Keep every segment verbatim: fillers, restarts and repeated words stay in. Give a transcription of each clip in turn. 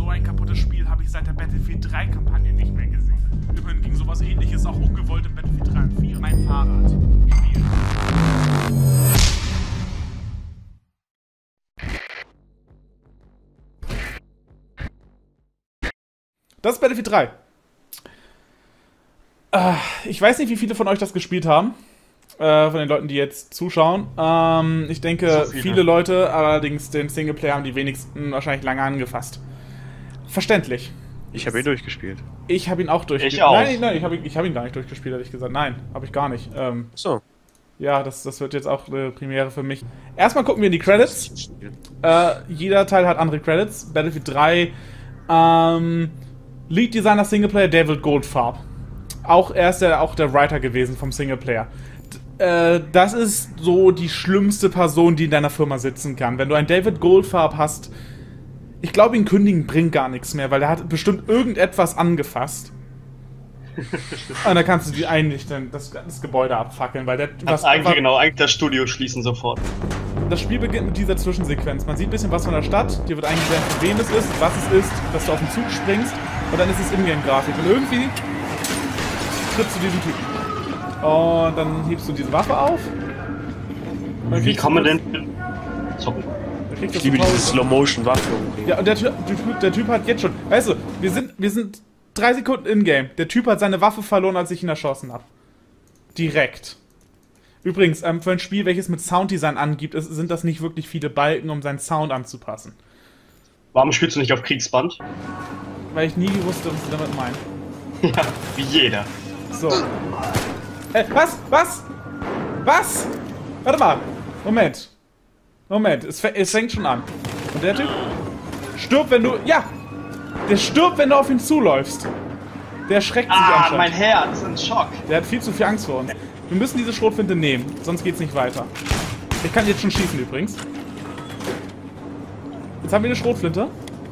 So ein kaputtes Spiel habe ich seit der Battlefield drei Kampagne nicht mehr gesehen. Immerhin ging sowas ähnliches auch ungewollt im Battlefield drei und vier. Mein Fahrrad. Spiel. Das ist Battlefield drei. Äh, ich weiß nicht, wie viele von euch das gespielt haben. Äh, von den Leuten, die jetzt zuschauen. Ähm, ich denke, so viele. viele Leute, allerdings den Singleplayer haben die wenigsten wahrscheinlich lange angefasst. Verständlich. Ich habe ihn durchgespielt. Ich habe ihn auch durchgespielt. Ich auch. Nein, nein, ich habe ich hab ihn gar nicht durchgespielt, ehrlich gesagt. Nein, habe ich gar nicht. Ähm, so. Ja, das, das wird jetzt auch eine Premiere für mich. Erstmal gucken wir in die Credits. Äh, jeder Teil hat andere Credits. Battlefield drei, ähm, Lead Designer Singleplayer David Goldfarb. Auch er ist ja auch der Writer gewesen vom Singleplayer. Äh, das ist so die schlimmste Person, die in deiner Firma sitzen kann. Wenn du einen David Goldfarb hast, ich glaube, ihn kündigen bringt gar nichts mehr, weil er hat bestimmt irgendetwas angefasst. Und dann kannst du die eigentlich dann das, das Gebäude abfackeln, weil der was eigentlich genau, eigentlich das Studio schließen sofort. Das Spiel beginnt mit dieser Zwischensequenz. Man sieht ein bisschen was von der Stadt, dir wird eingeblendet, von wem es ist, was es ist, dass du auf den Zug springst und dann ist es Ingame-Grafik. Und irgendwie trittst du diesen Typen. Und dann hebst du diese Waffe auf. Wie kann man denn... Zocken. Ich liebe diese Slow-Motion-Waffe. Ja, und der typ, der Typ hat jetzt schon... Weißt du, wir sind, wir sind drei Sekunden in-game. Der Typ hat seine Waffe verloren, als ich ihn erschossen habe. Direkt. Übrigens, ähm, für ein Spiel, welches mit Sounddesign angibt, ist, sind das nicht wirklich viele Balken, um seinen Sound anzupassen. Warum spielst du nicht auf Kriegsband? Weil ich nie wusste, was sie damit meinen. Ja, wie jeder. So. Äh, was? Was? Was? Warte mal. Moment. Moment, es, es fängt schon an. Und der Typ stirbt, wenn du... Ja! Der stirbt, wenn du auf ihn zuläufst. Der schreckt sich ah, anscheinend. Ah, mein Herz ist in Schock. Der hat viel zu viel Angst vor uns. Wir müssen diese Schrotflinte nehmen, sonst geht's nicht weiter. Ich kann jetzt schon schießen übrigens. Jetzt haben wir eine Schrotflinte.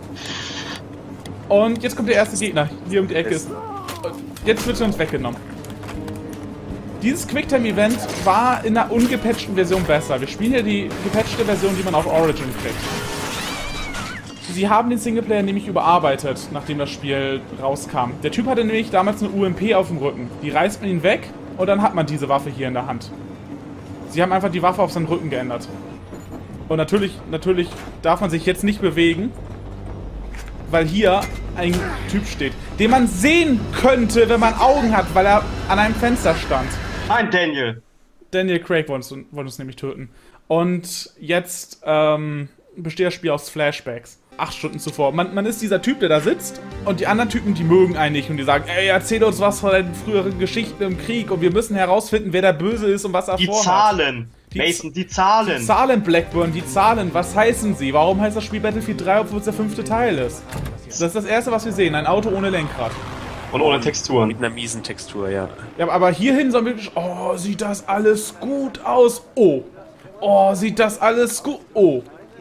Und jetzt kommt der erste Gegner. Hier um die Ecke ist. Jetzt wird sie uns weggenommen. Dieses Quicktime-Event war in einer ungepatchten Version besser. Wir spielen hier die gepatchte Version, die man auf Origin kriegt. Sie haben den Singleplayer nämlich überarbeitet, nachdem das Spiel rauskam. Der Typ hatte nämlich damals eine U M P auf dem Rücken. Die reißt man ihn weg und dann hat man diese Waffe hier in der Hand. Sie haben einfach die Waffe auf seinen Rücken geändert. Und natürlich, natürlich darf man sich jetzt nicht bewegen, weil hier ein Typ steht, den man sehen könnte, wenn man Augen hat, weil er an einem Fenster stand. Nein, Daniel. Daniel Craig wollte uns, wollte uns nämlich töten. Und jetzt ähm, besteht das Spiel aus Flashbacks. Acht Stunden zuvor. Man, man ist dieser Typ, der da sitzt und die anderen Typen, die mögen einen nicht und die sagen, ey, erzähl uns was von deinen früheren Geschichten im Krieg und wir müssen herausfinden, wer der Böse ist und was er die vorhat. Zahlen. Die Mason, die Zahlen. Die Zahlen, Blackburn, die Zahlen. Was heißen sie? Warum heißt das Spiel Battlefield drei, obwohl es der fünfte Teil ist? Das ist das erste, was wir sehen. Ein Auto ohne Lenkrad. Und ohne Texturen. Mit einer miesen Textur, ja. Ja, aber hierhin sollen wir wirklich... Oh, sieht das alles gut aus. Oh. Oh, sieht das alles gut... Oh.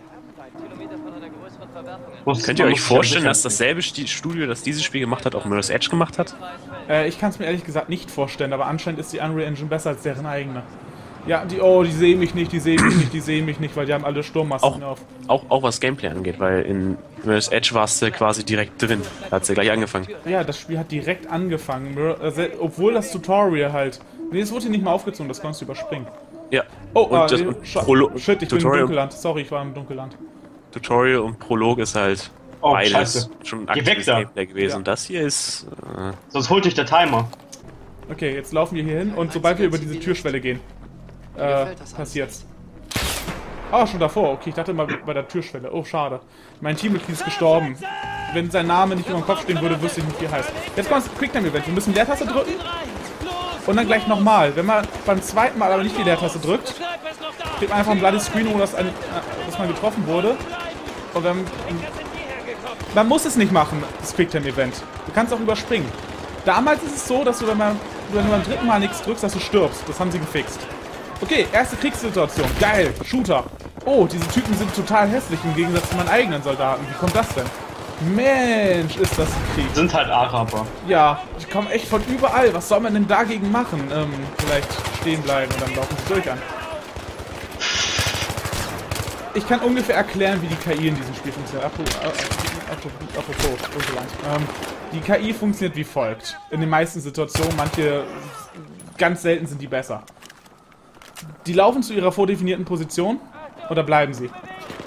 Könnt ihr euch vorstellen, dass dasselbe Studio, das dieses Spiel gemacht hat, auch Mirror's Edge gemacht hat? Äh, ich kann es mir ehrlich gesagt nicht vorstellen, aber anscheinend ist die Unreal Engine besser als deren eigene. Ja, die, oh, die sehen mich nicht, die sehen mich nicht, die sehen mich nicht, weil die haben alle Sturmmasken auch, auf. Auch, auch was Gameplay angeht, weil in Mirror's Edge warst du quasi direkt drin. Da hat sie gleich angefangen. Ja, das Spiel hat direkt angefangen, äh, obwohl das Tutorial halt... Nee, es wurde hier nicht mal aufgezogen, das konntest du überspringen. Ja. Oh, und ah, das, nee, und Prolo shit, ich Tutorial, bin im Dunkelland. Sorry, ich war im Dunkelland. Tutorial und Prolog ist halt oh, beides Scheiße. schon ein aktives Gameplay gewesen. Ja. Und das hier ist... Äh Sonst holt dich der Timer. Okay, jetzt laufen wir hier hin und sobald wir über diese Türschwelle gehen, äh, passiert's. Ah, schon davor. Okay, ich dachte mal bei der Türschwelle. Oh, schade. Mein Teammitglied ist gestorben. Wenn sein Name nicht über dem Kopf stehen würde, wüsste ich nicht, wie er heißt. Jetzt kommt das Quicktime-Event. Wir müssen Leertaste drücken und dann gleich nochmal. Wenn man beim zweiten Mal aber nicht die Leertaste drückt, kriegt man einfach ein bloody Screen, ohne dass, ein, dass man getroffen wurde. Und dann... Man muss es nicht machen, das Quicktime-Event. Du kannst auch überspringen. Damals ist es so, dass du, wenn, man, wenn du beim dritten Mal nichts drückst, dass du stirbst. Das haben sie gefixt. Okay, erste Kriegssituation. Geil, Shooter. Oh, diese Typen sind total hässlich im Gegensatz zu meinen eigenen Soldaten. Wie kommt das denn? Mensch, ist das ein Krieg. Sind halt Araber. Ja, die kommen echt von überall. Was soll man denn dagegen machen? Ähm, vielleicht stehen bleiben und dann laufen sie durch an. ich kann ungefähr erklären, wie die K I in diesem Spiel funktioniert. Apropos, apropos, ähm, die K I funktioniert wie folgt. In den meisten Situationen, manche, ganz selten sind die besser. Die laufen zu ihrer vordefinierten Position oder bleiben sie? Hm.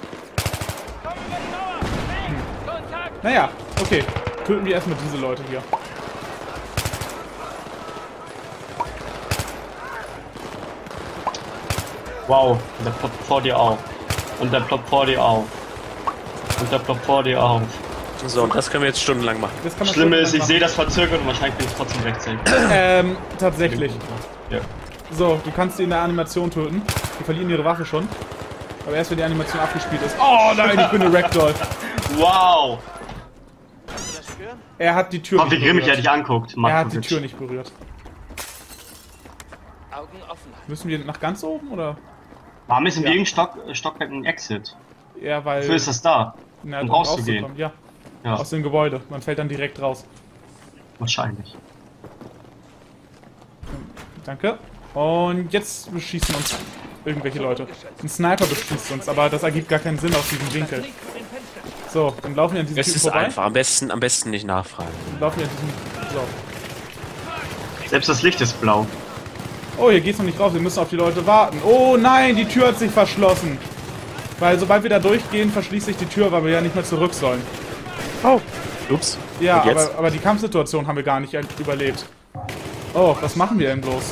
Naja, okay. Töten wir erstmal diese Leute hier. Wow, und der ploppt vor dir auf. Und der ploppt vor dir auf. Und der ploppt vor dir auf. So, und das können wir jetzt stundenlang machen. Das kann man Schlimme ist, ich machen. sehe das verzögert und wahrscheinlich bin ich trotzdem rechtzeitig. Ähm, tatsächlich. Ja. So, du kannst sie in der Animation töten. Die verlieren ihre Waffe schon. Aber erst wenn die Animation abgespielt ist. Oh nein, ich bin eine Ragdoll. Wow! Er hat die Tür Oh, nicht wie grimmig er berührt. dich anguckt. Er hat die Markovic. Tür nicht berührt. Augen offen. Müssen wir nach ganz oben, oder? Warum ist in Ja. jedem Stock, Stockwerk ein Exit? Ja, weil... Wofür ist das da? na, um um rauszugehen? rauszukommen. Ja, Ja, aus dem Gebäude. Man fällt dann direkt raus. wahrscheinlich. Danke. Und jetzt beschießen uns irgendwelche Leute. Ein Sniper beschießt uns, aber das ergibt gar keinen Sinn aus diesem Winkel. So, dann laufen wir an diesem Es Typen ist vorbei. einfach. Am besten, am besten nicht nachfragen. Dann laufen wir an diesem... So. Selbst das Licht ist blau. Oh, hier geht's noch nicht raus. Wir müssen auf die Leute warten. Oh nein, die Tür hat sich verschlossen. Weil sobald wir da durchgehen, verschließt sich die Tür, weil wir ja nicht mehr zurück sollen. Oh. Ups. Ja, Und jetzt? aber, aber die Kampfsituation haben wir gar nicht überlebt. Oh, was machen wir denn bloß?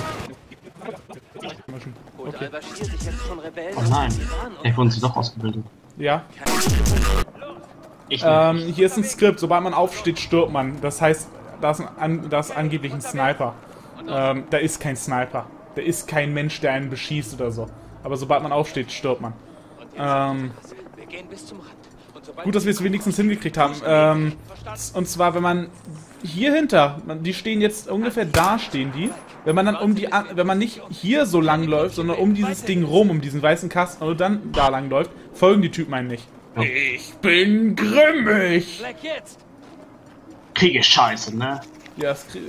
Oder engagieren sich jetzt schon Rebellen Oh aus nein. dem Iran und Vielleicht wurden sie doch ausgebildet. Ja, Ich ähm, nicht. hier ist ein Skript. Sobald man aufsteht, stirbt man. Das heißt, da ist, ein, an- da ist angeblich ein Sniper. Ähm, da ist kein Sniper. Da ist kein Mensch, der einen beschießt oder so. Aber sobald man aufsteht, stirbt man. Ähm, wir gehen bis zum Rand. Und sobald gut, dass wir es wenigstens hingekriegt haben. Ähm, und zwar, wenn man hier hinter, man- die stehen jetzt ungefähr da, stehen die. Wenn man dann um die, an- wenn man nicht hier so lang läuft, sondern um dieses Ding rum, um diesen weißen Kasten und dann da lang läuft, folgen die Typen einen nicht. Ich bin grimmig! Black jetzt! Krieg ist scheiße, ne? Ja, es krie-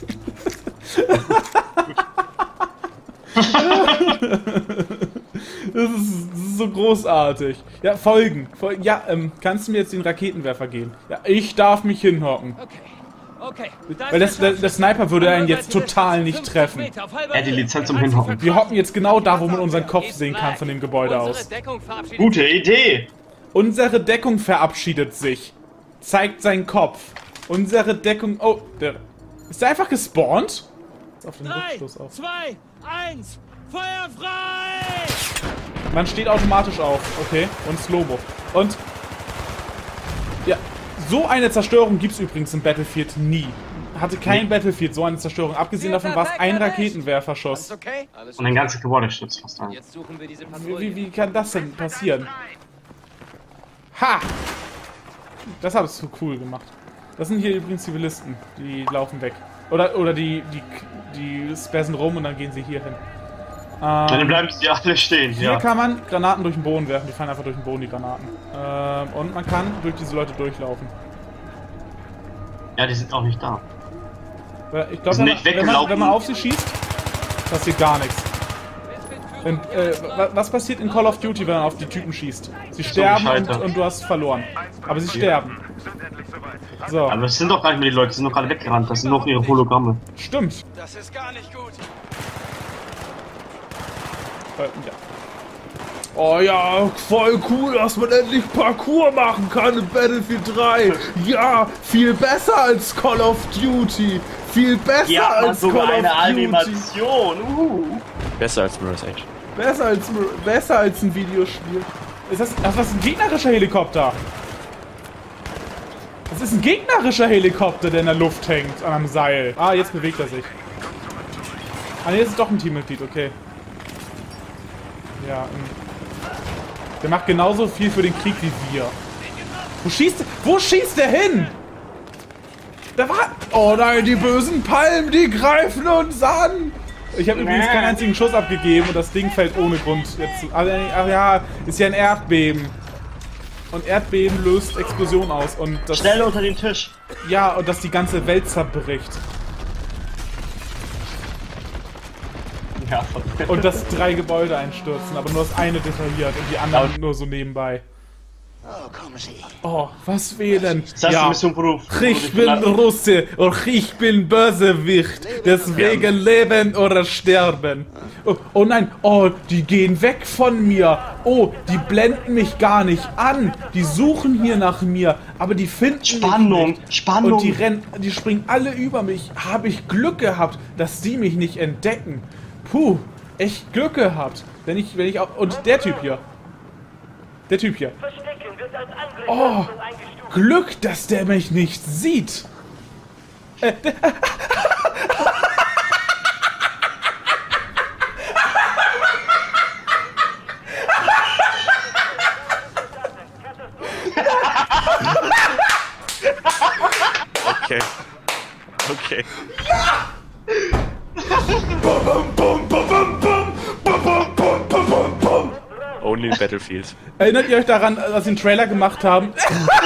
Das ist, das ist so großartig. Ja, folgen. folgen. Ja, ähm, kannst du mir jetzt den Raketenwerfer geben? Ja, ich darf mich hinhocken. Okay. Okay. Da Weil ist das, der, der Sniper würde einen jetzt total nicht treffen. Er hat die Lizenz zum Hinhocken. Wir hocken jetzt genau da, wo man unseren Kopf sehen kann von dem Gebäude Unsere aus. Deckung verabschiedet Gute Idee! Unsere Deckung verabschiedet sich. Zeigt seinen Kopf. Unsere Deckung... Oh, der... Ist der einfach gespawnt? Auf den drei, Rückstoß auf. zwei, eins, Feuer frei! Man steht automatisch auf, okay? Und Slow-Mo. Und... Ja, so eine Zerstörung gibt es übrigens in Battlefield nie. Hatte kein Battlefield so eine Zerstörung. Abgesehen davon war es ein Raketenwerferschuss. Okay? Alles Und ein ganzes Gebäude stürzt fast ein. Jetzt suchen wir diese Wie, Patrouille. wie, wie kann das denn passieren? Ha! Das habe ich so cool gemacht. Das sind hier übrigens Zivilisten. Die laufen weg. Oder, oder die, die, die spazen rum und dann gehen sie hier hin. Dann Ähm, bleiben sie alle stehen, hier ja. kann man Granaten durch den Boden werfen. Die fallen einfach durch den Boden, die Granaten. Ähm, und man kann durch diese Leute durchlaufen. Ja, die sind auch nicht da. Weil Ich glaube, Sind wenn, nicht man- wenn, man- weggelaufen? wenn man auf sie schießt, passiert gar nichts. Und, äh, wa- was passiert in Call of Duty, wenn man auf die Typen schießt? Sie sterben und, gescheitert. und du hast verloren. Aber sie sterben. So, Aber es sind doch gar nicht mehr die Leute, die sind doch gerade weggerannt. Das sind noch ihre Hologramme. stimmt. Das ist gar nicht gut. Äh, ja. Oh ja, voll cool, dass man endlich Parkour machen kann in Battlefield drei. Ja, viel besser als Call of Duty. Viel besser Ja, man als sogar Call eine of Duty. Animation. Uh. Besser als Mirror's Edge. Besser als, besser als ein Videospiel. Ist das, ach, das ist ein gegnerischer Helikopter? Das ist ein gegnerischer Helikopter, der in der Luft hängt, an einem Seil. Ah, jetzt bewegt er sich. Ah, ne, jetzt ist doch ein Teammitglied, okay. Ja, ähm, der macht genauso viel für den Krieg wie wir. Wo schießt, wo schießt der hin? Da war... Oh nein, die bösen Palmen, die greifen uns an! Ich habe übrigens keinen einzigen Schuss abgegeben und das Ding fällt ohne Grund jetzt. Ach ja, ist ja ein Erdbeben. Und Erdbeben löst Explosion aus und das... Schnell unter den Tisch. Ja, und dass die ganze Welt zerbricht. Ja. Und dass drei Gebäude einstürzen, aber nur das eine detailliert und die anderen nur so nebenbei. Oh, kommen Sie. Oh, was wählen? Das heißt, Ja, du bist ein Beruf. ich bin Russe und ich bin Bösewicht. Deswegen leben oder sterben. Oh, oh nein, oh, die gehen weg von mir. Oh, die blenden mich gar nicht an. Die suchen hier nach mir, aber die finden Spannung, mich nicht. Spannung. Und die rennen, die springen alle über mich. Habe ich Glück gehabt, dass die mich nicht entdecken. Puh, echt Glück gehabt. Wenn ich, wenn ich auch, und der Typ hier. Der Typ hier. Oh, Glück, dass der mich nicht sieht. Äh, der, Okay. Okay. Only in Battlefield. Erinnert ihr euch daran, dass sie einen Trailer gemacht haben?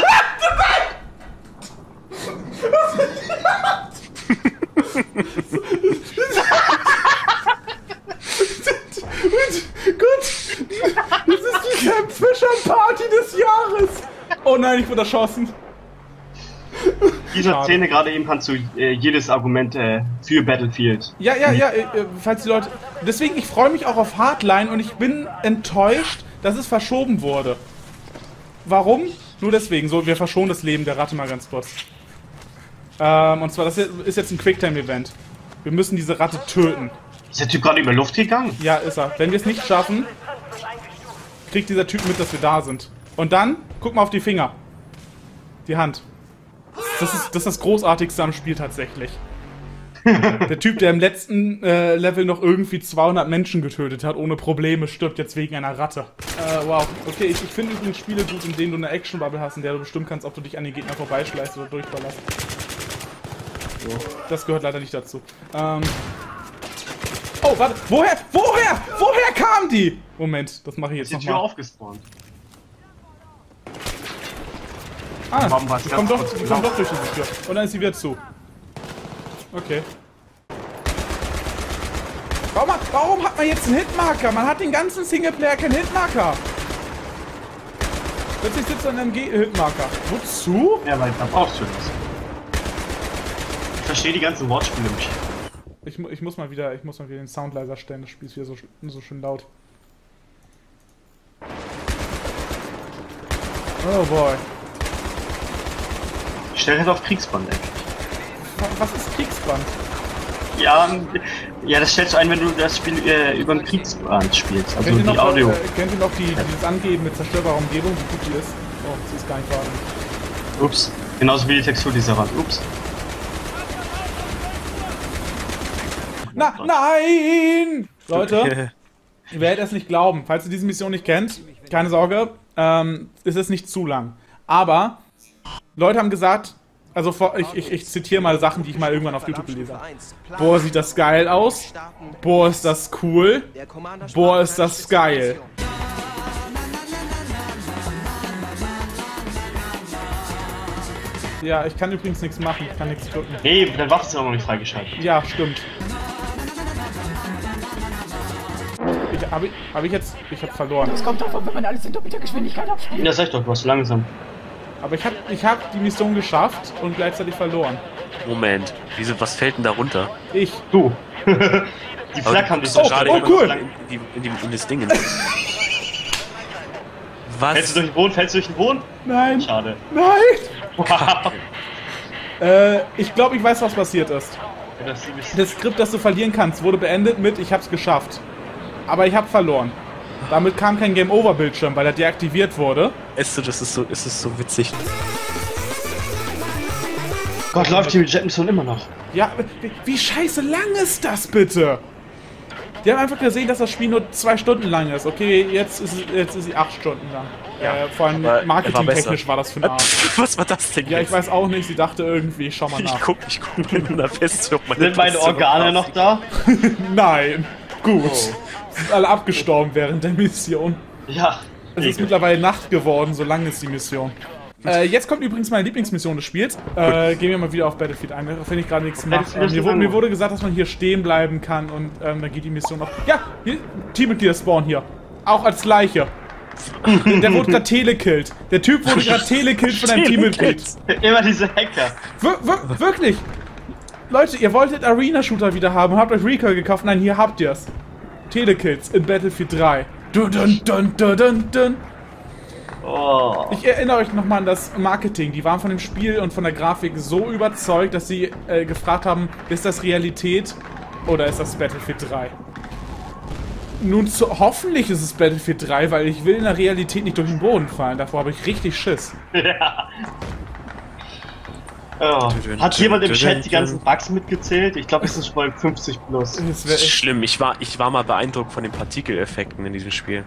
Gut, das ist die Sam Fisher Party des Jahres. Oh nein, ich wurde erschossen. Dieser Schade. Szene gerade eben kannst du äh, jedes Argument äh, für Battlefield. Ja, ja, ja, äh, falls die Leute... Deswegen, ich freue mich auch auf Hardline und ich bin enttäuscht, dass es verschoben wurde. Warum? Nur deswegen. So, wir verschonen das Leben der Ratte mal ganz kurz. Ähm, und zwar, das ist jetzt ein Quicktime-Event. Wir müssen diese Ratte töten. Ist der Typ gerade über Luft gegangen? Ja, ist er. Wenn wir es nicht schaffen, kriegt dieser Typ mit, dass wir da sind. Und dann, guck mal auf die Finger. Die Hand. Das ist das, ist das Großartigste am Spiel tatsächlich. Der Typ, der im letzten äh, Level noch irgendwie zweihundert Menschen getötet hat, ohne Probleme, stirbt jetzt wegen einer Ratte. Äh, wow. Okay, ich, ich finde übrigens Spiele gut, in denen du eine Action-Bubble hast, in der du bestimmen kannst, ob du dich an den Gegner vorbeischleißt oder durchballerst. So. Das gehört leider nicht dazu. Ähm... Oh, warte. Woher? Woher? Woher kam die? Moment, das mache ich jetzt Ist die Tür nochmal. aufgespawnt? Ah, Warum war's die ganz kommt doch, kurz die blau? kommt doch durch diese Tür. Und dann ist sie wieder zu. Okay. Warum hat, warum hat man jetzt einen Hitmarker? Man hat den ganzen Singleplayer keinen Hitmarker. Plötzlich sitzt da ein Hitmarker. Wozu? Ja, weil da brauchst du das. Ich verstehe die ganzen Wortspiele nicht. Ich, mu- ich muss mal wieder, ich muss mal wieder den Sound leiser stellen. Das Spiel ist wieder so, sch- so schön laut. Oh boy. Ich stell halt auf Kriegsband, ey. Wa- Was ist Kriegsband? Ja, ähm, ja, das stellst du ein, wenn du das Spiel äh, über den Kriegsband spielst. Also Kennt ihr die noch, Audio. äh, kennt ihr noch die, dieses Angeben mit zerstörbarer Umgebung, wie gut die ist? Oh, sie ist gar nicht wahr. Ups. Genauso wie die Textur dieser Rand. Ups. Na, nein! Leute, ihr werdet es nicht glauben. Falls ihr diese Mission nicht kennt, keine Sorge, ähm, es ist nicht zu lang. Aber Leute haben gesagt, also vor, ich, ich, ich zitiere mal Sachen, die ich mal irgendwann auf YouTube gelesen habe. Boah, sieht das geil aus. Boah, ist das cool. Boah, ist das geil. Ja, ich kann übrigens nichts machen. Ich kann nichts drücken. Hey, deine Waffe ist auch noch nicht freigeschaltet. Ja, stimmt. Ich, habe ich, hab ich jetzt... Ich habe verloren. Es kommt davon, wenn man alles in doppelter Geschwindigkeit abspielt. Ja, sag ich doch, du warst zu langsam. Aber ich habe ich hab die Mission geschafft und gleichzeitig verloren. Moment. Wieso, was fällt denn da runter? Ich. Du. Die Flak haben dich so oh, schade oh, gemacht. cool. In, die, in, die, in das Ding. Fällst Was? du durch den Boden? Fällst du durch den Boden? Nein. Schade. Nein. Äh, ich glaube, ich weiß, was passiert ist. Das ist Das Skript, das du verlieren kannst, wurde beendet mit ich hab's geschafft. Aber ich habe verloren. Damit kam kein Game-Over-Bildschirm, weil er deaktiviert wurde. Ist das ist so, ist es so witzig. Gott, läuft die Jet-Mission immer noch. Ja, wie, wie scheiße lang ist das bitte? Die haben einfach gesehen, dass das Spiel nur zwei Stunden lang ist. Okay, jetzt ist, es, jetzt ist sie acht Stunden lang. Ja, äh, vor allem aber er war marketingtechnisch besser. war das für ein Arsch. Was war das denn Ja, ich jetzt? weiß auch nicht. Sie dachte irgendwie, schau mal Ich nach. guck, ich guck in einer Festung. Meine Sind meine Taste Organe noch da? Nein. Gut. Oh. Sind alle abgestorben während der Mission. Ja. Es ist mittlerweile Nacht geworden, so lang ist die Mission. Äh, jetzt kommt übrigens meine Lieblingsmission des Spiels. Äh, gehen wir mal wieder auf Battlefield ein, auch wenn ich gerade nichts mache. Äh, mir, wurde, mir wurde gesagt, dass man hier stehen bleiben kann und ähm, dann geht die Mission noch. Ja, hier, Teammitglieder spawnen hier. Auch als Leiche. Der wurde gerade telekillt. Der Typ wurde gerade telekillt von einem Teammitglied. Immer diese Hacker. Wir, wir, wirklich. Leute, ihr wolltet Arena-Shooter wieder haben, habt euch Recoil gekauft. Nein, hier habt ihr's. Telekills in Battlefield drei. Dun, dun, dun, dun, dun, dun. Oh. Ich erinnere euch nochmal an das Marketing. Die waren von dem Spiel und von der Grafik so überzeugt, dass sie äh, gefragt haben, ist das Realität oder ist das Battlefield drei? Nun, zu, hoffentlich ist es Battlefield drei, weil ich will in der Realität nicht durch den Boden fallen. Davor habe ich richtig Schiss. Ja. Oh. Hat jemand im Chat die ganzen Bugs mitgezählt? Ich glaube, es ist schon fünfzig plus. Das ist schlimm. Ich war, ich war mal beeindruckt von den Partikeleffekten in diesem Spiel.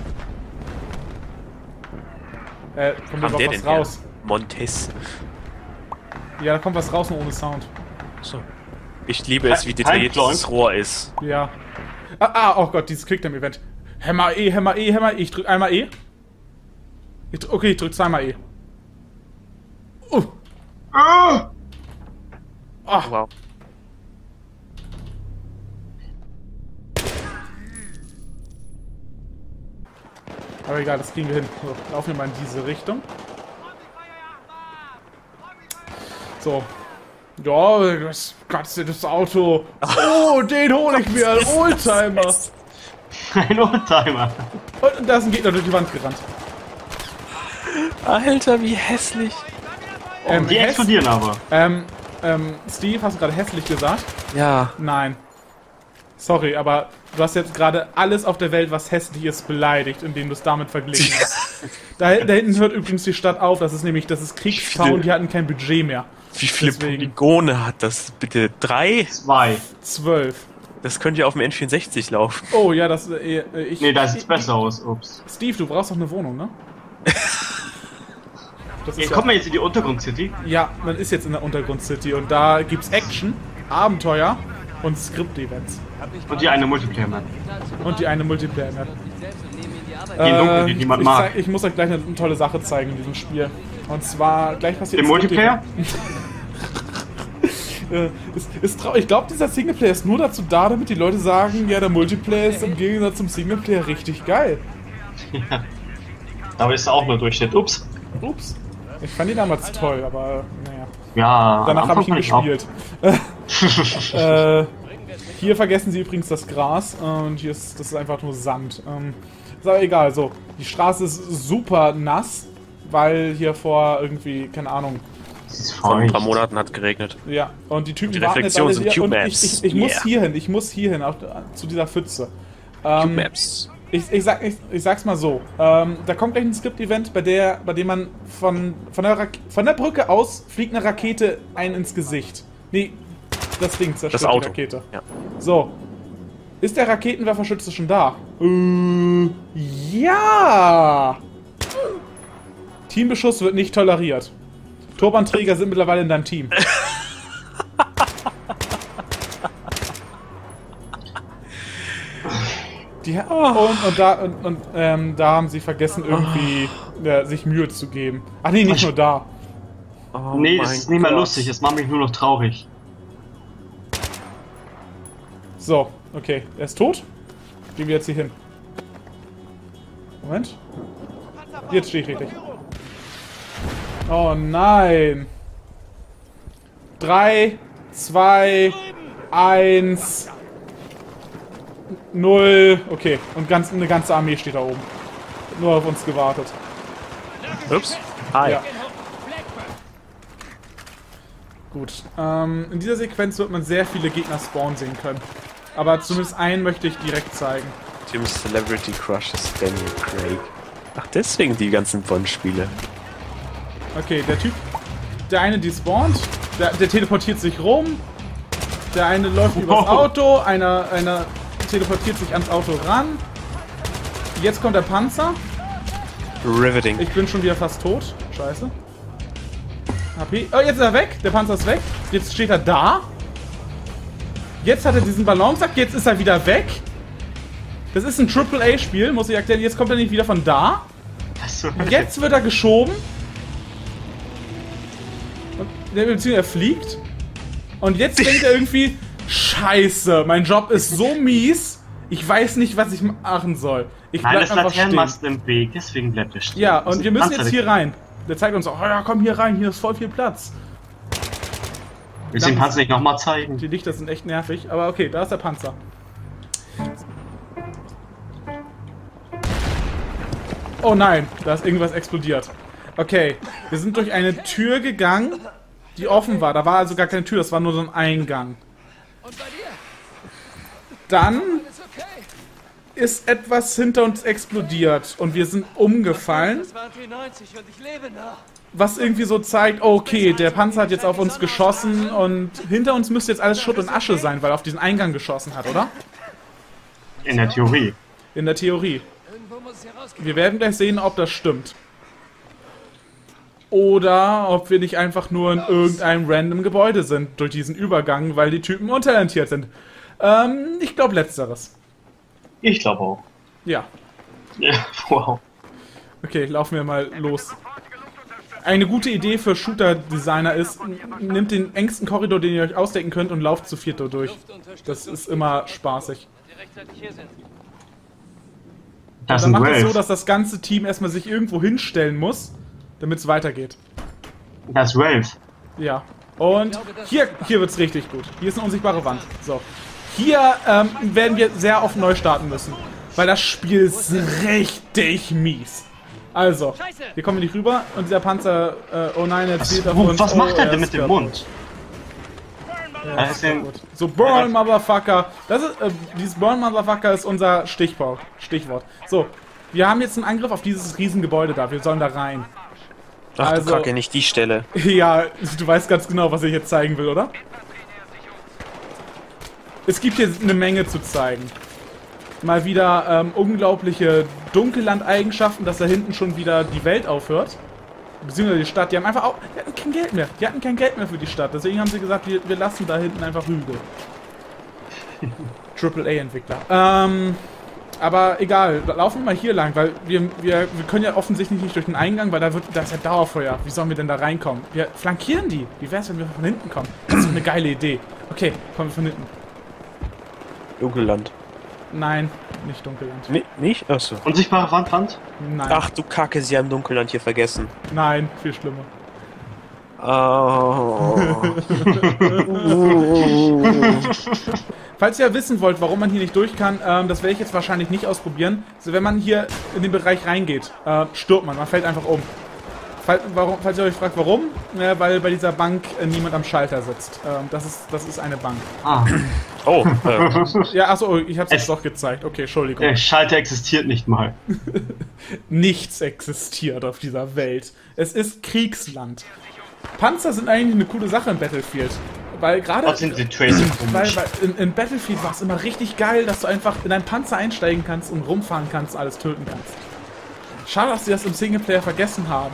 Äh, kommt da was raus? Montes. Ja, da kommt was raus, nur ohne Sound. So. Ich liebe es, wie detailliert dieses Rohr ist. Ja. Ah, ah, oh Gott, dieses Quicktime-Event. Hämmer E, Hämmer E, Hämmer E. Ich drück einmal E. Ich drück, okay, ich drück zweimal E. Uh. Ah! Oh. Wow. Aber egal, das kriegen wir hin. So, laufen wir mal in diese Richtung. So. Ja, das Gott, das Auto. Oh, den hole ich mir, ein Oldtimer. Ein Oldtimer. Und da ist ein Gegner durch die Wand gerannt. Alter, wie hässlich. Oh, ähm, die explodieren aber. Ähm, ähm, Steve, hast du gerade hässlich gesagt? Ja. Nein. Sorry, aber du hast jetzt gerade alles auf der Welt, was hässlich ist, beleidigt, indem du es damit verglichen hast. da, da hinten hört übrigens die Stadt auf, das ist nämlich, das ist Kriegstown, die hatten kein Budget mehr. Wie viele Deswegen. Polygone hat das bitte? Drei? Zwei. Zwölf. Das könnte ja auf dem N vierundsechzig laufen. Oh ja, das, äh, ich... Nee, da sieht's besser aus, ups. Steve, du brauchst doch eine Wohnung, ne? Das Jetzt ja, kommt man jetzt in die Untergrund-City? Ja, man ist jetzt in der Untergrund-City und da gibt's Action, Abenteuer und Skript-Events. Und die eine Multiplayer-Map. Und die eine Multiplayer-Map. Die Dunkel, die Äh, niemand ich, mag. zeig, ich muss euch gleich eine tolle Sache zeigen in diesem Spiel. Und zwar, gleich passiert... Im Multiplayer? äh, ist, ist trau ich glaube, dieser Singleplayer ist nur dazu da, damit die Leute sagen, ja, der Multiplayer ist im Gegensatz zum Singleplayer richtig geil. Ja. Aber ist auch nur Durchschnitt. Ups. Ups. Ich fand ihn damals toll, aber naja. Ja, danach habe ich ihn gespielt. äh, hier vergessen sie übrigens das Gras und hier ist das ist einfach nur Sand. Ähm, ist aber egal, so. Die Straße ist super nass, weil hier vor irgendwie, keine Ahnung. Vor ein paar Monaten hat geregnet. Ja, und die Typen die warten jetzt alle sind hier und ich, Cube-Maps. ich, ich Yeah. muss hier hin, ich muss hier hin, auch zu dieser Pfütze. Ähm, Cube-Maps. Ich, ich, sag, ich, ich sag's mal so, ähm, da kommt gleich ein Skript-Event, bei der, bei dem man von, von, der Rak von der Brücke aus fliegt eine Rakete ein ins Gesicht. Nee, das Ding zerstört Das Auto. die Rakete. Ja. So. Ist der Raketenwerferschütze schon da? Äh, ja! Teambeschuss wird nicht toleriert. Turbanträger sind mittlerweile in deinem Team. Die, und und, da, und, und ähm, da haben sie vergessen, irgendwie ja, sich Mühe zu geben. Ach nee, nicht nur da. Oh Nee, das ist nicht mehr Gott. lustig, es macht mich nur noch traurig. So, okay. Er ist tot. Gehen wir jetzt hier hin. Moment. Jetzt stehe ich richtig. Oh nein. Drei, zwei, eins, null. Okay, und ganz, eine ganze Armee steht da oben. Nur auf uns gewartet. Ups. Hi. Ja. Gut. Ähm, in dieser Sequenz wird man sehr viele Gegner spawnen sehen können. Aber zumindest einen möchte ich direkt zeigen. Tim's Celebrity Crush ist Daniel Craig. Ach, deswegen die ganzen Bond-Spiele. Okay, der Typ, der eine despawnt, der, der teleportiert sich rum, der eine läuft übers Auto, einer, einer teleportiert sich ans Auto ran. Jetzt kommt der Panzer. Riveting. Ich bin schon wieder fast tot. Scheiße. H P. Oh, jetzt ist er weg. Der Panzer ist weg. Jetzt steht er da. Jetzt hat er diesen Ballonsack. Jetzt ist er wieder weg. Das ist ein Triple A-Spiel, muss ich erklären. Jetzt kommt er nicht wieder von da. Achso. Jetzt wird er geschoben. beziehungsweise er fliegt. Und jetzt denkt er irgendwie, scheiße, mein Job ist so mies, ich weiß nicht, was ich machen soll. Ich bleib Nein, das einfach stehen. Laternenmasten im Weg, deswegen bleibt er stehen. Ja, Das und ist wir müssen Panzer jetzt hier dagegen. rein. Der zeigt uns auch, oh ja, komm hier rein, hier ist voll viel Platz. Willst du den Panzer nicht nochmal zeigen? Die Lichter sind echt nervig, aber okay, da ist der Panzer. Oh nein, da ist irgendwas explodiert. Okay, wir sind durch eine Tür gegangen, die offen war. Da war also gar keine Tür, das war nur so ein Eingang. Dann ist etwas hinter uns explodiert und wir sind umgefallen. Das waren T neunzig und ich lebe noch. Was irgendwie so zeigt, okay, der Panzer hat jetzt auf uns geschossen und hinter uns müsste jetzt alles Schutt und Asche sein, weil er auf diesen Eingang geschossen hat, oder? In der Theorie. In der Theorie. Irgendwo muss es hier rausgehen. Wir werden gleich sehen, ob das stimmt. Oder ob wir nicht einfach nur in irgendeinem random Gebäude sind durch diesen Übergang, weil die Typen untalentiert sind. Ähm, ich glaube letzteres. Ich glaube auch. Ja. Ja, wow. Okay, laufen wir mal los. Eine gute Idee für Shooter-Designer ist, nimmt den engsten Korridor, den ihr euch ausdecken könnt und lauft zu viert durch. Das ist immer spaßig. Die rechtzeitig hier sind. Das Dann ist ein macht es so, Wave. dass das ganze Team erstmal sich irgendwo hinstellen muss, damit es weitergeht. Das ist Wave. Ja. Und hier, hier wird es richtig gut. Hier ist eine unsichtbare Wand. So. Hier ähm, werden wir sehr oft neu starten müssen. Weil das Spiel ist richtig mies. Also, hier kommen wir nicht rüber und dieser Panzer, äh, oh nein, er Was, zielt auf wo, uns. was Oh, macht er er denn ist mit dem kaputt. Mund? Ja, Er ist ist den- kaputt. So, Burn, Motherfucker. Das ist, äh, dieses Burn, Motherfucker ist unser Stichwort. Stichwort. So, wir haben jetzt einen Angriff auf dieses Riesengebäude da. Wir sollen da rein. Ach Also- du Kacke, nicht die Stelle. Ja, du weißt ganz genau, was ich jetzt zeigen will, oder? Es gibt hier eine Menge zu zeigen. Mal wieder ähm, unglaubliche Dunkelland-Eigenschaften, dass da hinten schon wieder die Welt aufhört. Beziehungsweise die Stadt. Die haben einfach auch... Die hatten kein Geld mehr. Die hatten kein Geld mehr für die Stadt. Deswegen haben sie gesagt, wir, wir lassen da hinten einfach Hügel. Triple A-Entwickler. Ähm... Aber egal, laufen wir mal hier lang, weil wir, wir, wir können ja offensichtlich nicht durch den Eingang, weil da wird, da ist ja Dauerfeuer. Wie sollen wir denn da reinkommen? Wir flankieren die. Wie wär's, wenn wir von hinten kommen? Das ist eine geile Idee. Okay, kommen wir von hinten. Dunkelland. Nein, nicht Dunkelland. Nee, nicht? Achso. Unsichtbare Wandwand? Nein, Ach du Kacke, sie haben Dunkelland hier vergessen. nein, viel schlimmer. Oh. Falls ihr wissen wollt, warum man hier nicht durch kann, ähm, das werde ich jetzt wahrscheinlich nicht ausprobieren. Also wenn man hier in den Bereich reingeht, äh, stirbt man, man fällt einfach um. Fall, warum, falls ihr euch fragt, warum, äh, weil bei dieser Bank äh, niemand am Schalter sitzt. Ähm, das ist, das ist eine Bank. Ah, Oh, äh, Ja, achso, ich hab's Es- jetzt doch gezeigt. Okay, Entschuldigung. der Schalter existiert nicht mal. Nichts existiert auf dieser Welt. Es ist Kriegsland. Panzer sind eigentlich eine coole Sache in Battlefield. Weil gerade... Trotzdem sind die Tracer Weil, komisch. weil in, in Battlefield war es immer richtig geil, dass du einfach in deinen Panzer einsteigen kannst und rumfahren kannst und alles töten kannst. Schade, dass sie das im Singleplayer vergessen haben.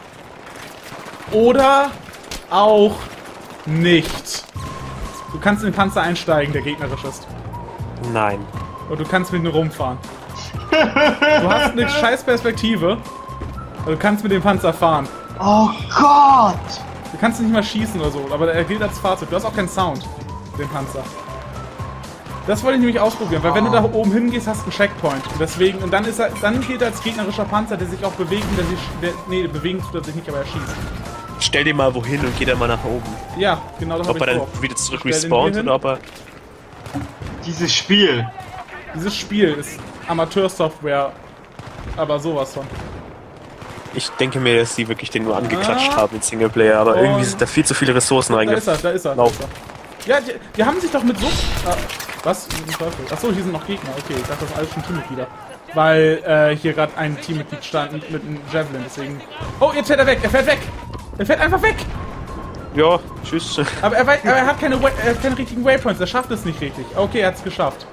Oder auch nicht. Du kannst in den Panzer einsteigen, der gegnerisch ist. nein. Und du kannst mit ihm rumfahren. Du hast eine scheiß Perspektive. Und du kannst mit dem Panzer fahren. Oh Gott! Du kannst nicht mal schießen oder so, aber er gilt als Fahrzeug. Du hast auch keinen Sound, den Panzer. Das wollte ich nämlich ausprobieren, weil wenn du da oben hingehst, hast du einen Checkpoint. Und deswegen, und dann ist er, dann gilt er als gegnerischer Panzer, der sich auch bewegt, der sich, der, nee, bewegen tut er sich nicht, aber er schießt. Stell dir mal wohin und geh dann mal nach oben. Ja, genau das habe Ob ich er dann vor. wieder zurück Stell den respawnt hier hin. oder ob er... Dieses Spiel. Dieses Spiel ist Amateursoftware, aber sowas von. Ich denke mir, dass sie wirklich den nur angeklatscht Ah. haben in Singleplayer, aber Und- irgendwie sind da viel zu viele Ressourcen Da ist er, reingefallen. da ist er. Da Lauf. ist er. Ja, die, die haben sich doch mit so... Ah, was? Wie zum Teufel? Achso, hier sind noch Gegner. Okay, ich dachte, das sind alles schon Teammitglieder. Weil äh, hier gerade ein Teammitglied stand mit einem Javelin, deswegen... Oh, jetzt fährt er weg! Er fährt weg! Er fährt einfach weg! Ja, tschüss. Aber er, wei- aber er, hat keine, Way- er hat keine richtigen Waypoints, er schafft es nicht richtig. Okay, er hat es geschafft.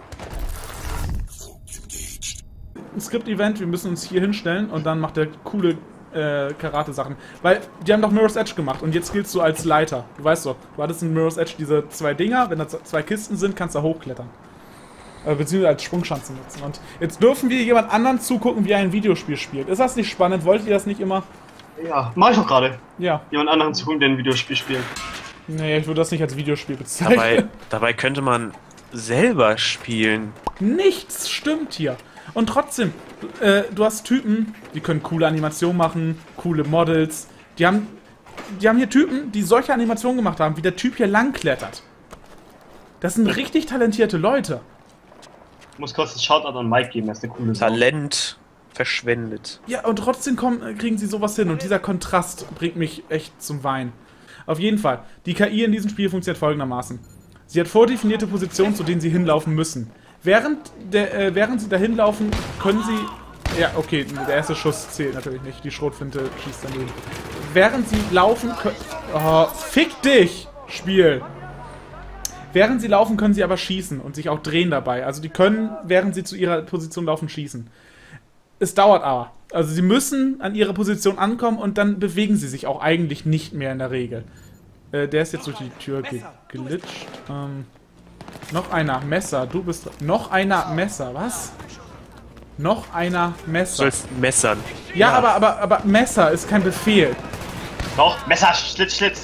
Ein Skript-Event, wir müssen uns hier hinstellen und dann macht er coole äh, Karate-Sachen. Weil, die haben doch Mirror's Edge gemacht und jetzt skillst du als Leiter. Du weißt doch, du hattest in Mirror's Edge diese zwei Dinger, wenn da z- zwei Kisten sind, kannst du hochklettern. Äh, beziehungsweise als Sprungschanze nutzen. Und jetzt dürfen wir jemand anderen zugucken, wie er ein Videospiel spielt. Ist das nicht spannend? Wollt ihr das nicht immer? Ja, mach ich doch gerade. Ja. Jemand anderen zu holen, der ein Videospiel spielt. Nee, ich würde das nicht als Videospiel bezeichnen. Dabei, dabei könnte man selber spielen. Nichts stimmt hier. Und trotzdem, äh, du hast Typen, die können coole Animationen machen, coole Models. Die haben, die haben hier Typen, die solche Animationen gemacht haben, wie der Typ hier langklettert. Das sind richtig talentierte Leute. Ich muss kurz das Shoutout an Mike geben, das ist eine coole Sache. Talent verschwendet. Ja, und trotzdem kommen, kriegen sie sowas hin. Und dieser Kontrast bringt mich echt zum Weinen. Auf jeden Fall, die K I in diesem Spiel funktioniert folgendermaßen. Sie hat vordefinierte Positionen, zu denen sie hinlaufen müssen. Während, der, äh, während sie dahin laufen, können sie... Ja, okay, der erste Schuss zählt natürlich nicht. Die Schrotflinte schießt daneben. Während sie laufen können... Oh, fick dich, Spiel! Während sie laufen, können sie aber schießen und sich auch drehen dabei. Also die können, während sie zu ihrer Position laufen, schießen. Es dauert aber. Also sie müssen an ihre Position ankommen und dann bewegen sie sich auch eigentlich nicht mehr in der Regel. Äh, der ist jetzt durch die Tür ge geglitscht. Ähm... Noch einer, Messer, du bist... Noch einer, Messer, was? Noch einer, Messer. Du sollst messern. Ja, ja. Aber, aber, aber Messer ist kein Befehl. Doch, Messer, Schlitz, Schlitz.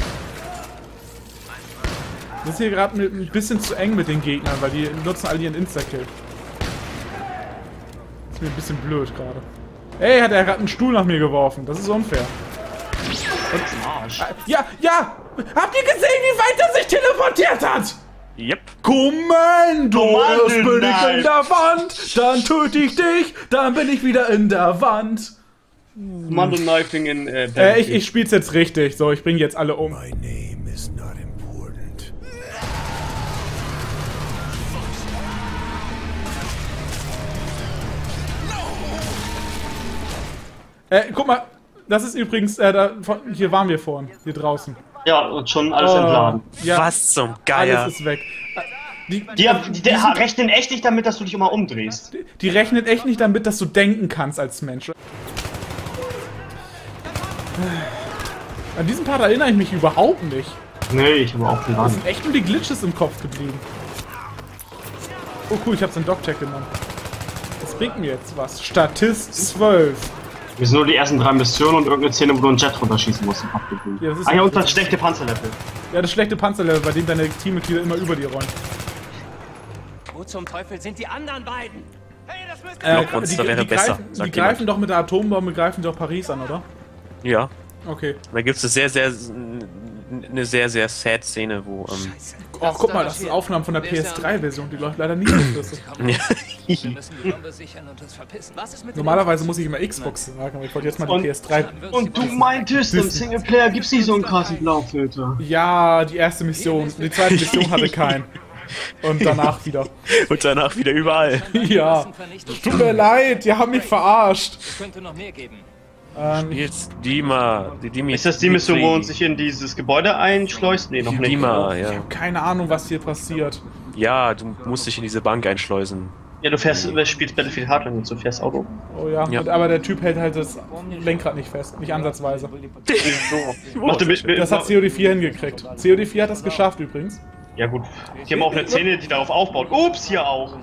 Das ist hier gerade ein bisschen zu eng mit den Gegnern, weil die nutzen alle ihren Insta-Kill. Ist mir ein bisschen blöd gerade. Ey, hat er gerade einen Stuhl nach mir geworfen. Das ist unfair. Und, ja, ja! Habt ihr gesehen, wie weit er sich teleportiert hat? Yep. Kommando! Kommando, Erst bin ich nein. in der Wand, dann töte ich dich, dann bin ich wieder in der Wand. Kommando Knifing in äh, Äh, ich, ich spiel's jetzt richtig. So, ich bringe jetzt alle um. My name is not important. Äh, guck mal, das ist übrigens, äh, da, von, hier waren wir vorhin, hier draußen. Ja, und schon alles Oh, entladen. Ja, Was zum Geier. alles ist weg. Äh, Die, Die, die, die rechnen echt nicht damit, dass du dich immer umdrehst. die, die rechnen echt nicht damit, dass du denken kannst als Mensch. An diesen Part erinnere ich mich überhaupt nicht. Nee, ich habe auch Es geladen. sind echt nur die Glitches im Kopf geblieben. Oh cool, ich hab's in Dogcheck genommen. Das bringt mir jetzt was. Statist zwölf. Wir sind nur die ersten drei Missionen und irgendeine Szene, wo du einen Jet runterschießen musst. Ja, das ist Ah ja, und das schlechte Panzerlevel. Ja, das schlechte Panzerlevel, bei dem deine Teammitglieder immer über dir rollen. Wo zum Teufel sind die anderen beiden? Hey, das müsst Äh, Monster wäre besser, greifen, die sagt greifen jemand. doch mit der Atombombe, greifen doch Paris an, oder? Ja. Okay. Da gibt es eine sehr, sehr, eine sehr, sehr sad Szene, wo, ähm, Oh, guck mal, das sind Aufnahmen von der P S drei Version, die läuft leider nicht so flüssig. Wir müssen die Bombe sichern und uns verpissen. Was ist mit dem Normalerweise muss ich immer Xbox sagen, aber ich wollte jetzt mal die Und- P S drei. Und du meintest, im Singleplayer gibt's nicht so einen krassen Blaufilter. Ja, die erste Mission. Die zweite Mission hatte keinen. Und danach wieder. und danach wieder überall. Ja. Tut mir leid, die haben mich verarscht. Es könnte noch mehr geben. Ähm, Jetzt Dima, die Dimi. Ist das die Mission, wo uns sich in dieses Gebäude einschleust? Nee, noch nicht. Dima, ja. keine Ahnung, was hier passiert. Ja, du musst dich in diese Bank einschleusen. Ja, du fährst, du spielst Battlefield Hardline und du fährst Auto. Oh ja, Ja. Und, aber der Typ hält halt das Lenkrad nicht fest. Nicht ansatzweise. So. Mach dir mit, mit, Das hat C O D vier hingekriegt. C O D vier hat das geschafft übrigens. Ja gut. Die haben auch eine Szene, die darauf aufbaut. Ups, hier auch.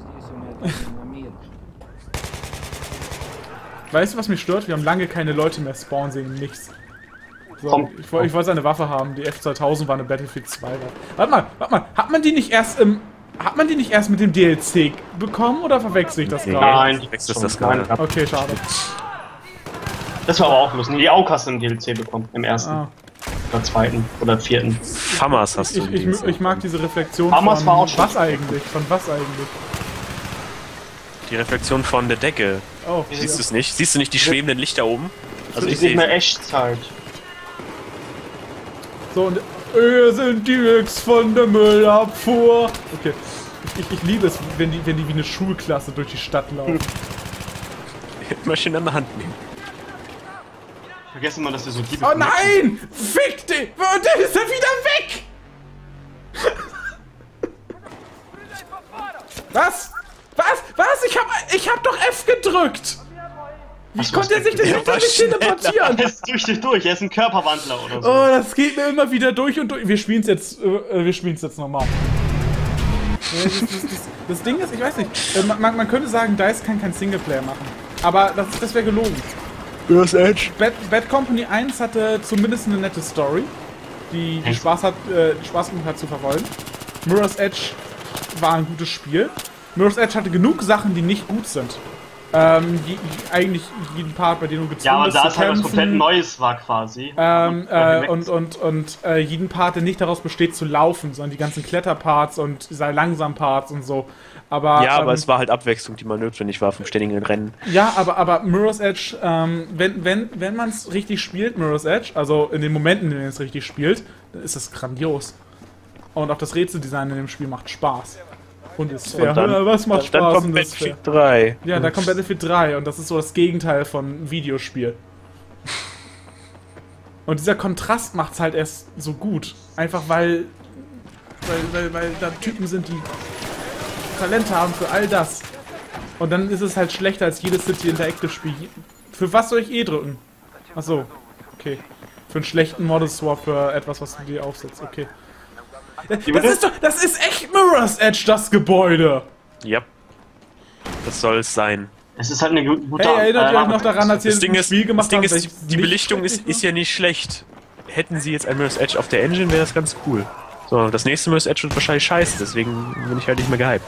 Weißt du, was mich stört? Wir haben lange keine Leute mehr spawnen sehen, nichts. So, Komm. ich, woll- ich wollte seine Waffe haben. Die F zweitausend war eine Battlefield zwei. Warte mal, warte mal. Hat man die nicht erst im... Hat man die nicht erst mit dem D L C bekommen oder verwechsel ich das gerade? Nein, du wechselst schon. das gerade. Nein, ab. Okay, schade. Das war aber auch lustig. Die auch hast du im D L C bekommen. Im ersten. Ah. Oder zweiten. Oder vierten. Famas hast du. Ich, ich, ich mag diese Reflexion Hamas von war auch schon- was eigentlich? Von was eigentlich? Die Reflexion von der Decke. Oh, Siehst du es nicht? Siehst du nicht die schwebenden Lichter oben? Also Also ich ist nicht sehe. mehr Echtzeit. so und wir sind die X von der Müllabfuhr. Okay. Ich, ich, ich liebe es, wenn die, wenn die wie eine Schulklasse durch die Stadt laufen. Immer schön an der Hand nehmen. Vergessen mal, dass wir so die Oh nein! Fick dich! Und dann ist er wieder weg! Was? Was? Was? Ich hab, ich hab doch F gedrückt! Wie Ach so, konnte er sich denn der hinter war mich teleportieren? Er ist durch dich durch. Er ist ein Körperwandler oder so. Oh, das geht mir immer wieder durch und durch. Wir spielen's jetzt, äh, wir spielen's jetzt nochmal. Das, das, das, das Ding ist, ich weiß nicht, äh, man, man könnte sagen, DICE kann kein Singleplayer machen. Aber das, das wäre gelogen. Mirror's Edge. Bad, Bad Company eins hatte zumindest eine nette Story, die, die Spaß hat, äh, Spaß gemacht hat zu verfolgen. Mirror's Edge war ein gutes Spiel. Mirror's Edge hatte genug Sachen, die nicht gut sind. Ähm, die, die eigentlich jeden Part, bei dem du gezwungen Ja, aber bist da zu es halt was kämpfen, komplett Neues war quasi. ähm, äh, und und, und äh, jeden Part, der nicht daraus besteht zu laufen, sondern die ganzen Kletterparts und sei langsam Parts und so. Aber, Ja, aber ähm, es war halt Abwechslung, die mal notwendig war vom ständigen Rennen. Ja, aber, aber Mirror's Edge, ähm, wenn, wenn, wenn man es richtig spielt, Mirror's Edge, also in den Momenten, in denen es richtig spielt, dann ist es grandios. Und auch das Rätseldesign in dem Spiel macht Spaß. Und ist fair. Und dann- Ja, was macht Dann Spaß kommt und ist fair. Battlefield drei. Ja, da kommt Battlefield drei und das ist so das Gegenteil von Videospiel. Und dieser Kontrast macht's halt erst so gut. Einfach weil, weil, weil, weil da Typen sind, die Talent haben für all das. Und dann ist es halt schlechter als jedes City Interactive Spiel. Für was soll ich eh drücken? Achso, okay. Für einen schlechten Model Swap für etwas, was du dir aufsetzt, okay. Das ist doch, das ist echt Mirror's Edge, das Gebäude! Ja. Das soll es sein. Es ist halt eine gu- gute... Hey, erinnert ihr äh, euch noch daran, als ihr Das Ding ein ist, Spiel gemacht das Ding habt, ist welches die nicht Belichtung ist, schrecklich ist ja nicht schlecht. Hätten sie jetzt ein Mirror's Edge auf der Engine, wäre das ganz cool. So, das nächste Mirror's Edge wird wahrscheinlich scheiße, deswegen bin ich halt nicht mehr gehypt.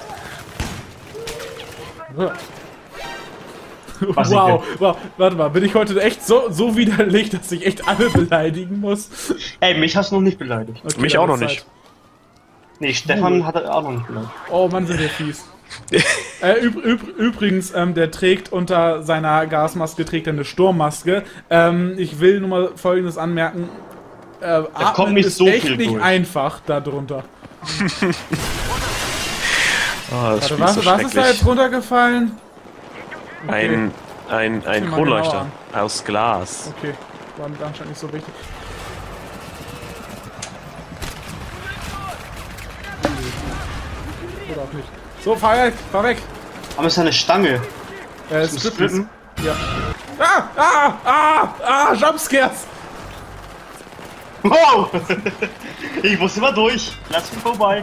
war? Was Wow, wow, warte mal, bin ich heute echt so, so widerlich, dass ich echt alle beleidigen muss? Ey, mich hast du noch nicht beleidigt. Okay, Mich dann auch noch ist nicht. Zeit. Nee, Stefan hat er auch noch nicht beleidigt. Oh Mann, sind wir fies. äh, üb üb übrigens, ähm, der trägt unter seiner Gasmaske trägt er eine Sturmmaske. Ähm, ich will nur mal Folgendes anmerken. Äh, Atmen kommt nicht ist so echt viel nicht durch. einfach da drunter. Oh, das Warte, Spiel was, ist so was ist da schrecklich. jetzt runtergefallen? Ein, ein, ein mir mal Kronleuchter genauer aus Glas. Okay, war mir anscheinend nicht so wichtig. Oder auch nicht. So, fahr weg, fahr weg. Aber es ist ja eine Stange. Äh, Zum Strippen. Strippen? Ja. Ah, ah, ah, ah, Jumpscares. Wow! Ich muss immer durch. Lass mich vorbei.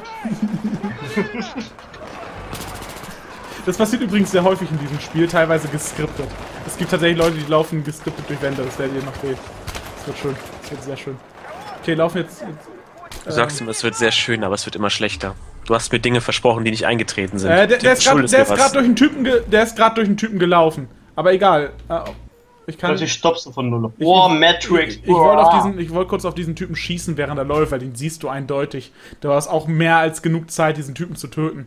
Das passiert übrigens sehr häufig in diesem Spiel, teilweise geskriptet. Es gibt tatsächlich Leute, die laufen geskriptet durch Wände, das werdet ihr noch sehen. Das wird schön, das wird sehr schön. Okay, laufen jetzt... jetzt Du sagst immer, es wird sehr schön, aber es wird immer schlechter. Du hast mir Dinge versprochen, die nicht eingetreten sind. äh, der, der ist Schuld gerade ist der mir ist was. gerade durch einen Typen, ge der ist gerade durch einen Typen gelaufen. Aber egal. Äh, ich kann... Plötzlich stoppst du von null. Wow, Matrix. Ich, ich wollte auf diesen, ich wollte kurz auf diesen Typen schießen, während er läuft, weil den siehst du eindeutig. Du hast auch mehr als genug Zeit, diesen Typen zu töten.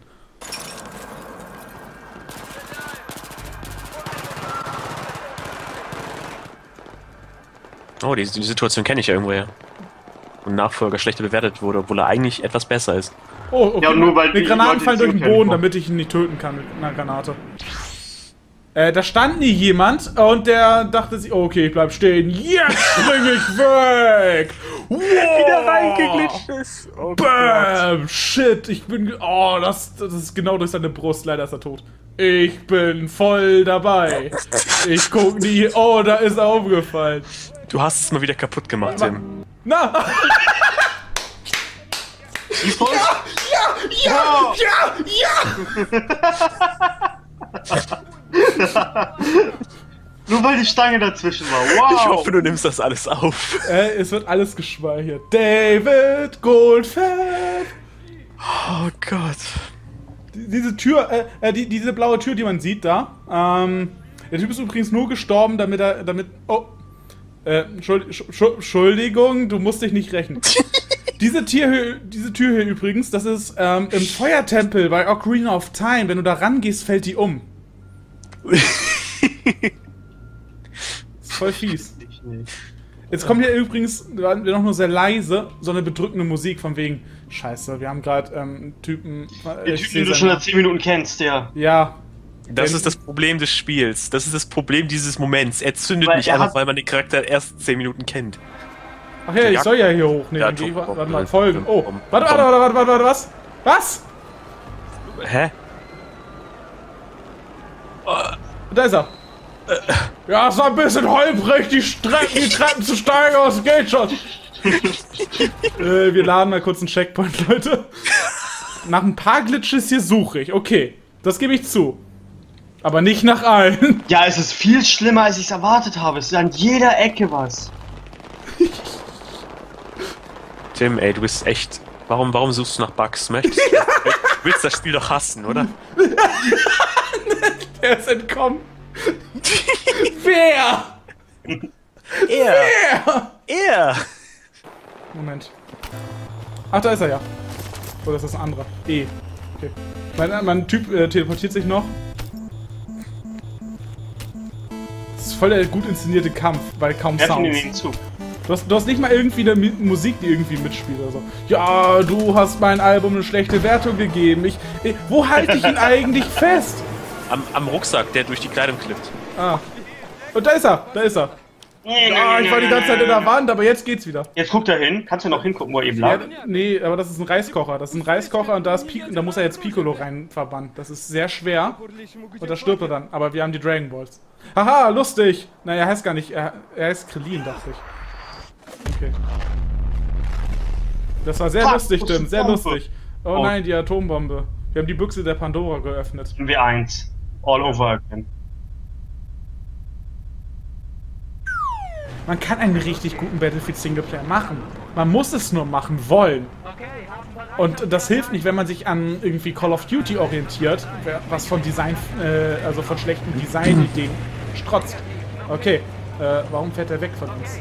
Oh, die, die Situation kenne ich ja irgendwoher. Und Nachfolger schlechter bewertet wurde, obwohl er eigentlich etwas besser ist. Oh, okay. Ja, nur weil die die Granaten Leute fallen die durch den kennen. Boden, damit ich ihn nicht töten kann mit einer Granate. Äh, da stand nie jemand und der dachte sich, okay, ich bleib stehen. Jetzt spring ich weg! Wow! Wieder reingeglitscht ist. Oh Bam! Shit, ich bin... Oh, das, das ist genau durch seine Brust. Leider ist er tot. Ich bin voll dabei. Ich guck nie... Oh, da ist er umgefallen. Du hast es mal wieder kaputt gemacht, Tim. Na! Ja, ja, ja, ja! Nur weil die Stange dazwischen war. Wow! Ich hoffe, du nimmst das alles auf. Äh, es wird alles gespeichert. David Goldfeld! Oh Gott. Die- Diese Tür, äh, äh, die, diese blaue Tür, die man sieht da, ähm, der Typ ist übrigens nur gestorben, damit er, damit, oh, äh, Entschuld, Schu- Entschuldigung, du musst dich nicht rächen. Diese Tür, hier- diese Tür hier übrigens, das ist, ähm, im Feuertempel bei Ocarina of Time, wenn du da rangehst, fällt die um. Ist voll fies. Jetzt kommt hier übrigens noch nur sehr leise so eine bedrückende Musik von wegen Scheiße, wir haben gerade ähm, einen Typen. Äh, Der ich Typ, seh den du seinen- schon seit zehn Minuten kennst, ja. Ja. Das Wenn- ist das Problem des Spiels. Das ist das Problem dieses Moments. Er zündet Weil mich er einfach, hat- weil man den Charakter erst zehn Minuten kennt. Ach ja, ich soll ja hier hoch. Nee, Ja, dann geh ich, tu- warte mal, komm, folgen. Oh, komm, warte, komm. warte, warte, warte, warte, was? Was? Hä? Da ist er. Ja, es war ein bisschen holprig, die Strecken, die Treppen zu steigen, aber es geht schon. äh, wir laden mal kurz einen Checkpoint, Leute. Nach ein paar Glitches hier suche ich. Okay, das gebe ich zu. Aber nicht nach allen. Ja, es ist viel schlimmer, als ich es erwartet habe. Es ist an jeder Ecke was. Tim, ey, du bist echt... Warum, warum suchst du nach Bugs? Möchtest du, du willst das Spiel doch hassen, oder? Der ist entkommen. Wer? Er! Wer? Er! Moment. Ach, da ist er ja. Oder ist das ein anderer? E. Okay. Mein, mein Typ äh, teleportiert sich noch. Das ist voll der gut inszenierte Kampf, weil kaum Sounds. Du hast, du hast nicht mal irgendwie eine Musik, die irgendwie mitspielt oder so. Ja, du hast mein Album eine schlechte Wertung gegeben. Ich, ich, wo halte ich ihn eigentlich fest? Am, am Rucksack, der durch die Kleidung klippt. Ah. Und da ist er, da ist er. Ja, ich war die ganze Zeit in der Wand, aber jetzt geht's wieder. Jetzt guckt er hin. Kannst du noch hingucken, wo er eben lag? Ja, nee, aber das ist ein Reiskocher. Das ist ein Reiskocher und da, ist Pic da muss er jetzt Piccolo rein verbannen. Das ist sehr schwer. Und da stirbt er dann. Aber wir haben die Dragon Balls. Haha, lustig! Naja, er heißt gar nicht. Er, er heißt Krillin, dachte ich. Okay. Das war sehr Fuck, lustig, Tim. Sehr lustig. Oh, oh nein, die Atombombe. Wir haben die Büchse der Pandora geöffnet. W eins. All over again. Man kann einen richtig guten Battlefield Singleplayer machen. Man muss es nur machen wollen. Und das hilft nicht, wenn man sich an irgendwie Call of Duty orientiert, was von Design, äh, also von schlechten Designideen strotzt. Okay, äh, warum fährt er weg von uns?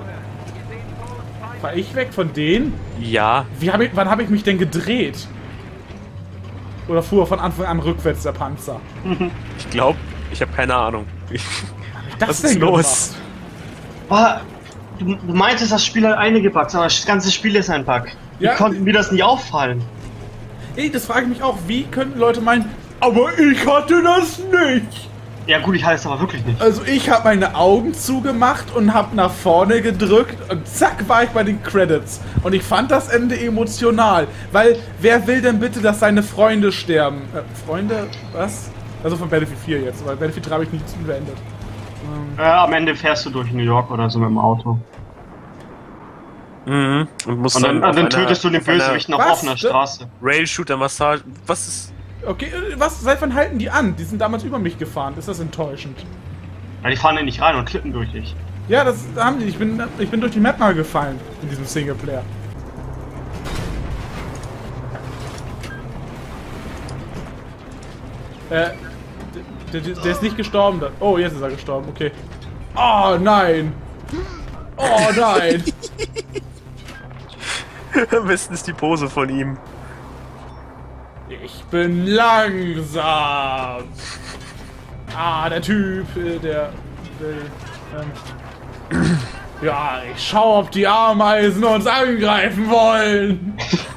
War ich weg von denen? Ja. Wie hab ich, wann habe ich mich denn gedreht? Oder fuhr von Anfang an rückwärts der Panzer? Ich glaube, ich habe keine Ahnung. Was ist denn los? Ah, du, du meintest, das Spiel hat einige Bugs, aber das ganze Spiel ist ein Bug. Wie ja? konnten mir das nicht auffallen? Ey, das frage ich mich auch. Wie könnten Leute meinen, aber ich hatte das nicht? Ja gut, ich hatte es aber wirklich nicht. Also ich habe meine Augen zugemacht und habe nach vorne gedrückt und zack war ich bei den Credits. Und ich fand das Ende emotional. Weil, wer will denn bitte, dass seine Freunde sterben? Äh, Freunde? Was? Also von Battlefield vier jetzt, weil Battlefield drei habe ich nicht beendet. Ähm. Ja, am Ende fährst du durch New York oder so mit dem Auto. Mhm. Und, musst und dann, dann, dann tötest einer, du den Bösewicht noch auf einer Straße. Rail-Shooter-Massage. Was ist... Okay, was? Seit wann halten die an? Die sind damals über mich gefahren. Ist das enttäuschend? Ja, die fahren ja nicht rein und klippen durch dich. Ja, das haben die. Ich bin, ich bin durch die Map mal gefallen in diesem Singleplayer. Äh, der, der, der ist nicht gestorben. Da. Oh, jetzt ist er gestorben. Okay. Oh nein! Oh nein! Am besten ist die Pose von ihm. Ich bin langsam. Ah, der Typ, der will. Ähm, ja, ich schau, ob die Ameisen uns angreifen wollen.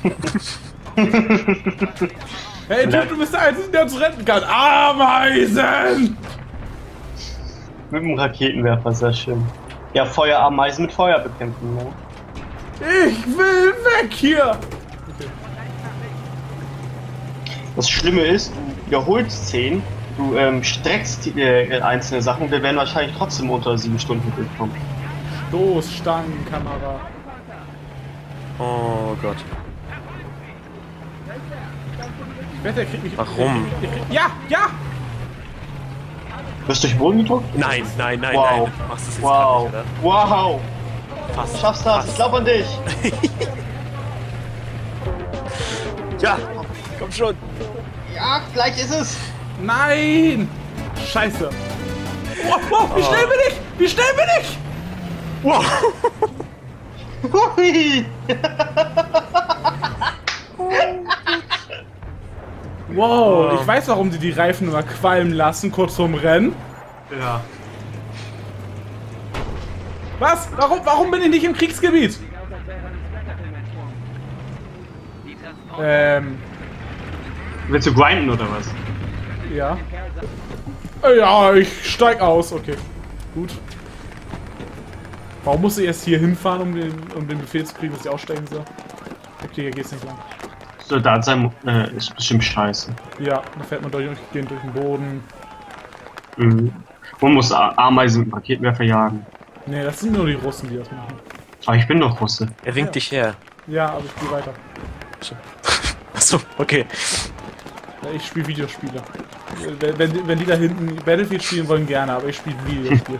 Hey, Typ, du bist der Einzige, der uns retten kann. Ameisen! Mit dem Raketenwerfer, sehr schön. Ja, Feuerameisen mit Feuer bekämpfen, ne? Ich will weg hier! Okay. Das Schlimme ist, du wiederholst Szenen, du ähm, streckst die, äh, einzelne Sachen, wir werden wahrscheinlich trotzdem unter sieben Stunden durchkommen. Stoßstangenkamera. Oh Gott. Ich wette, er kriegt mich. Warum? Ich krieg, ja, ja! Wirst du durch den Boden gedrückt? Nein, nein, nein, wow. nein. Du machst das jetzt wow. nicht, oder? Wow! Fast. Du schaffst das, Fast. ich glaub an dich! Ja, komm schon! Ja, gleich ist es! Nein! Scheiße! Wow, wow, wie schnell bin ich? Wie schnell bin ich? Wow! Hui! Wow, ich weiß, warum sie die Reifen immer qualmen lassen, kurz vorm Rennen. Ja. Was? Warum, warum bin ich nicht im Kriegsgebiet? Ähm. Willst du grinden oder was? Ja. Ja, ich steig aus. Okay. Gut. Warum muss ich erst hier hinfahren, um den, um den Befehl zu kriegen, dass ich aussteigen soll? Okay, hier geht's nicht lang. Soldat sein äh, ist bestimmt scheiße. Ja, da fährt man durch, geht durch den Boden. Mhm. Man muss Ameisen mit Raketenwerfer jagen. Ne, das sind nur die Russen, die das machen. Aber ich bin doch Russe. Er winkt ja. dich her. Ja, aber ich geh weiter. Achso, okay. Ja, ich spiele Videospiele. Wenn, wenn, wenn die da hinten Battlefield spielen wollen, gerne, aber ich spiele Videospiele.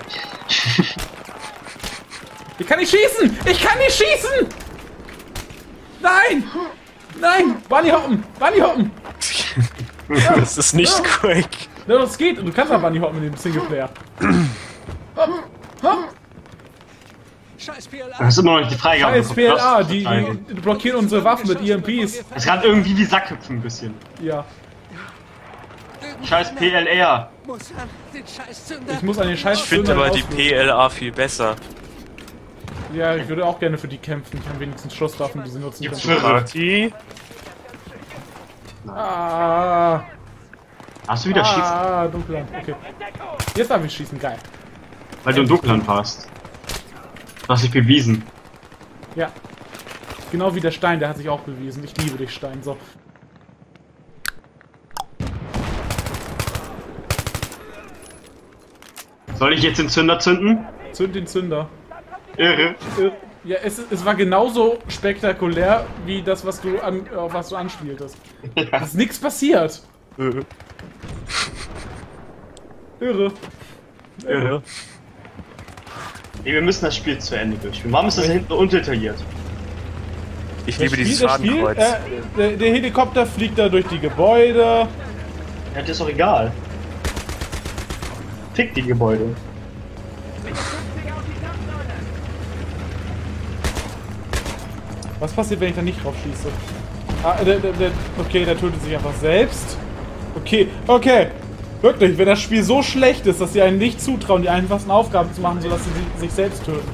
Ich kann nicht schießen! Ich kann nicht schießen! Nein! Nein! Bunny hoppen! Bunny hoppen! Das ist nicht Quake. Ja, das geht. Und du kannst aber Bunny hoppen in dem Singleplayer. Hopp! Hopp! Scheiß P L A. Das ist immer noch nicht die Freigabe. Scheiß P L A, die, die blockieren unsere Waffen mit E M Ps. Es hat irgendwie wie Sackhüpfen ein bisschen. Ja. Scheiß P L R. Muss an den Scheißzünder. Ich muss an den Scheiß Ich finde aber die P L A viel besser. Ja, ich würde auch gerne für die kämpfen. Ich habe wenigstens Schusswaffen, die sie nutzen Gibt's können. für Party? Ah, Hast du wieder schießen? ah, Dunkelland. Okay. Jetzt darf ich schießen, geil. Weil du in Dunkelland warst. Du hast dich bewiesen. Ja. Genau wie der Stein, der hat sich auch bewiesen. Ich liebe dich, Stein. So. Soll ich jetzt den Zünder zünden? Zünd den Zünder. Irre. Äh, Ja, es, es war genauso spektakulär wie das, was du an, auf was du anspieltest. Es ist nichts passiert. Irre. Irre. Irre. Nee, wir müssen das Spiel zu Ende durchspielen. Warum ist das da hinten undetailliert? Ich Das liebe Spiel, dieses das Spiel, Fadenkreuz. äh, der, der Helikopter fliegt da durch die Gebäude. Ja, das ist doch egal. Fick die Gebäude. Was passiert, wenn ich da nicht drauf schieße? Ah, der, der, der, okay, der tötet sich einfach selbst. Okay, okay. Wirklich, wenn das Spiel so schlecht ist, dass sie einen nicht zutrauen, die einfachsten Aufgaben zu machen, sodass sie sich selbst töten.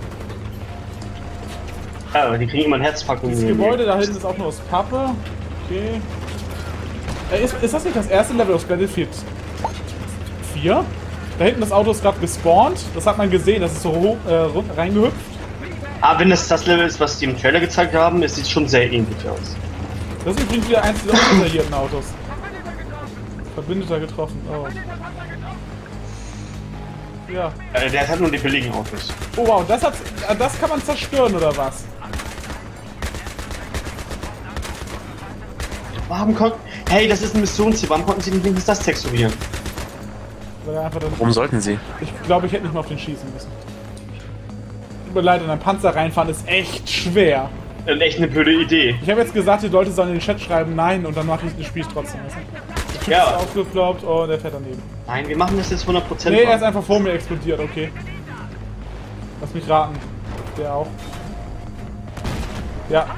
Ja, aber die kriegen immer ein Herzpackung. Das Gebäude da hinten ist auch nur aus Pappe. Okay. Äh, ist, ist das nicht das erste Level aus Battlefield vier? Da hinten das Auto ist gerade gespawnt. Das hat man gesehen, das ist so hoch, äh, reingehüpft. Aber wenn es das Level ist, was die im Trailer gezeigt haben, es sieht schon sehr ähnlich aus. Das ist übrigens wieder eins dieser undetaillierten Autos. Verbündeter getroffen. Oh. Ja. Äh, der hat halt nur die billigen Autos. Oh wow, das hat, das kann man zerstören oder was? Warum konnten... Hey, das ist ein Missionsziel. Warum konnten sie nicht wenigstens das texturieren? Weil er einfach dann, Warum sollten sie? ich glaube, ich hätte nicht mal auf den schießen müssen. Tut mir leid, in einen Panzer reinfahren ist echt schwer. Ähm, echt eine blöde Idee. Ich habe jetzt gesagt, die Leute sollen in den Chat schreiben nein und dann mache ich das Spiel trotzdem. Weißt du? Der Typ Ja. ist aufgeploppt, oh, der fährt daneben. Nein, wir machen das jetzt hundert Prozent. Nee, er ist einfach vor mir explodiert, okay. Lass mich raten. Der auch. Ja.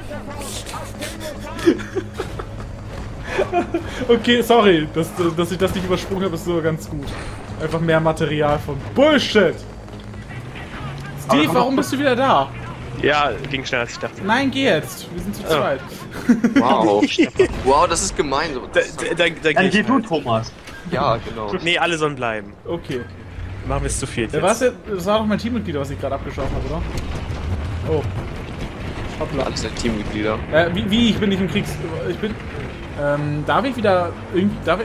Okay, sorry, dass, dass ich das nicht übersprungen habe, ist so ganz gut. Einfach mehr Material von Bullshit! Steve, warum bist du wieder da? Ja, ging schneller als ich dachte. Nein, geh jetzt. Wir sind zu Oh. zweit. Wow. Wow, das ist gemein. So. Da, da, da, da Dann geh geh ich du, halt. Thomas. Ja, genau. Nee, alle sollen bleiben. Okay. Machen wir es zu viel Ja, was jetzt. jetzt? Das war doch mein Teammitglied, was ich gerade abgeschossen habe, oder? Oh. Hoppla. Alles der Teammitglieder. Äh, wie, wie? Ich bin nicht im Kriegs... Ich bin... Ähm, darf ich wieder... Irgendwie... Darf ich...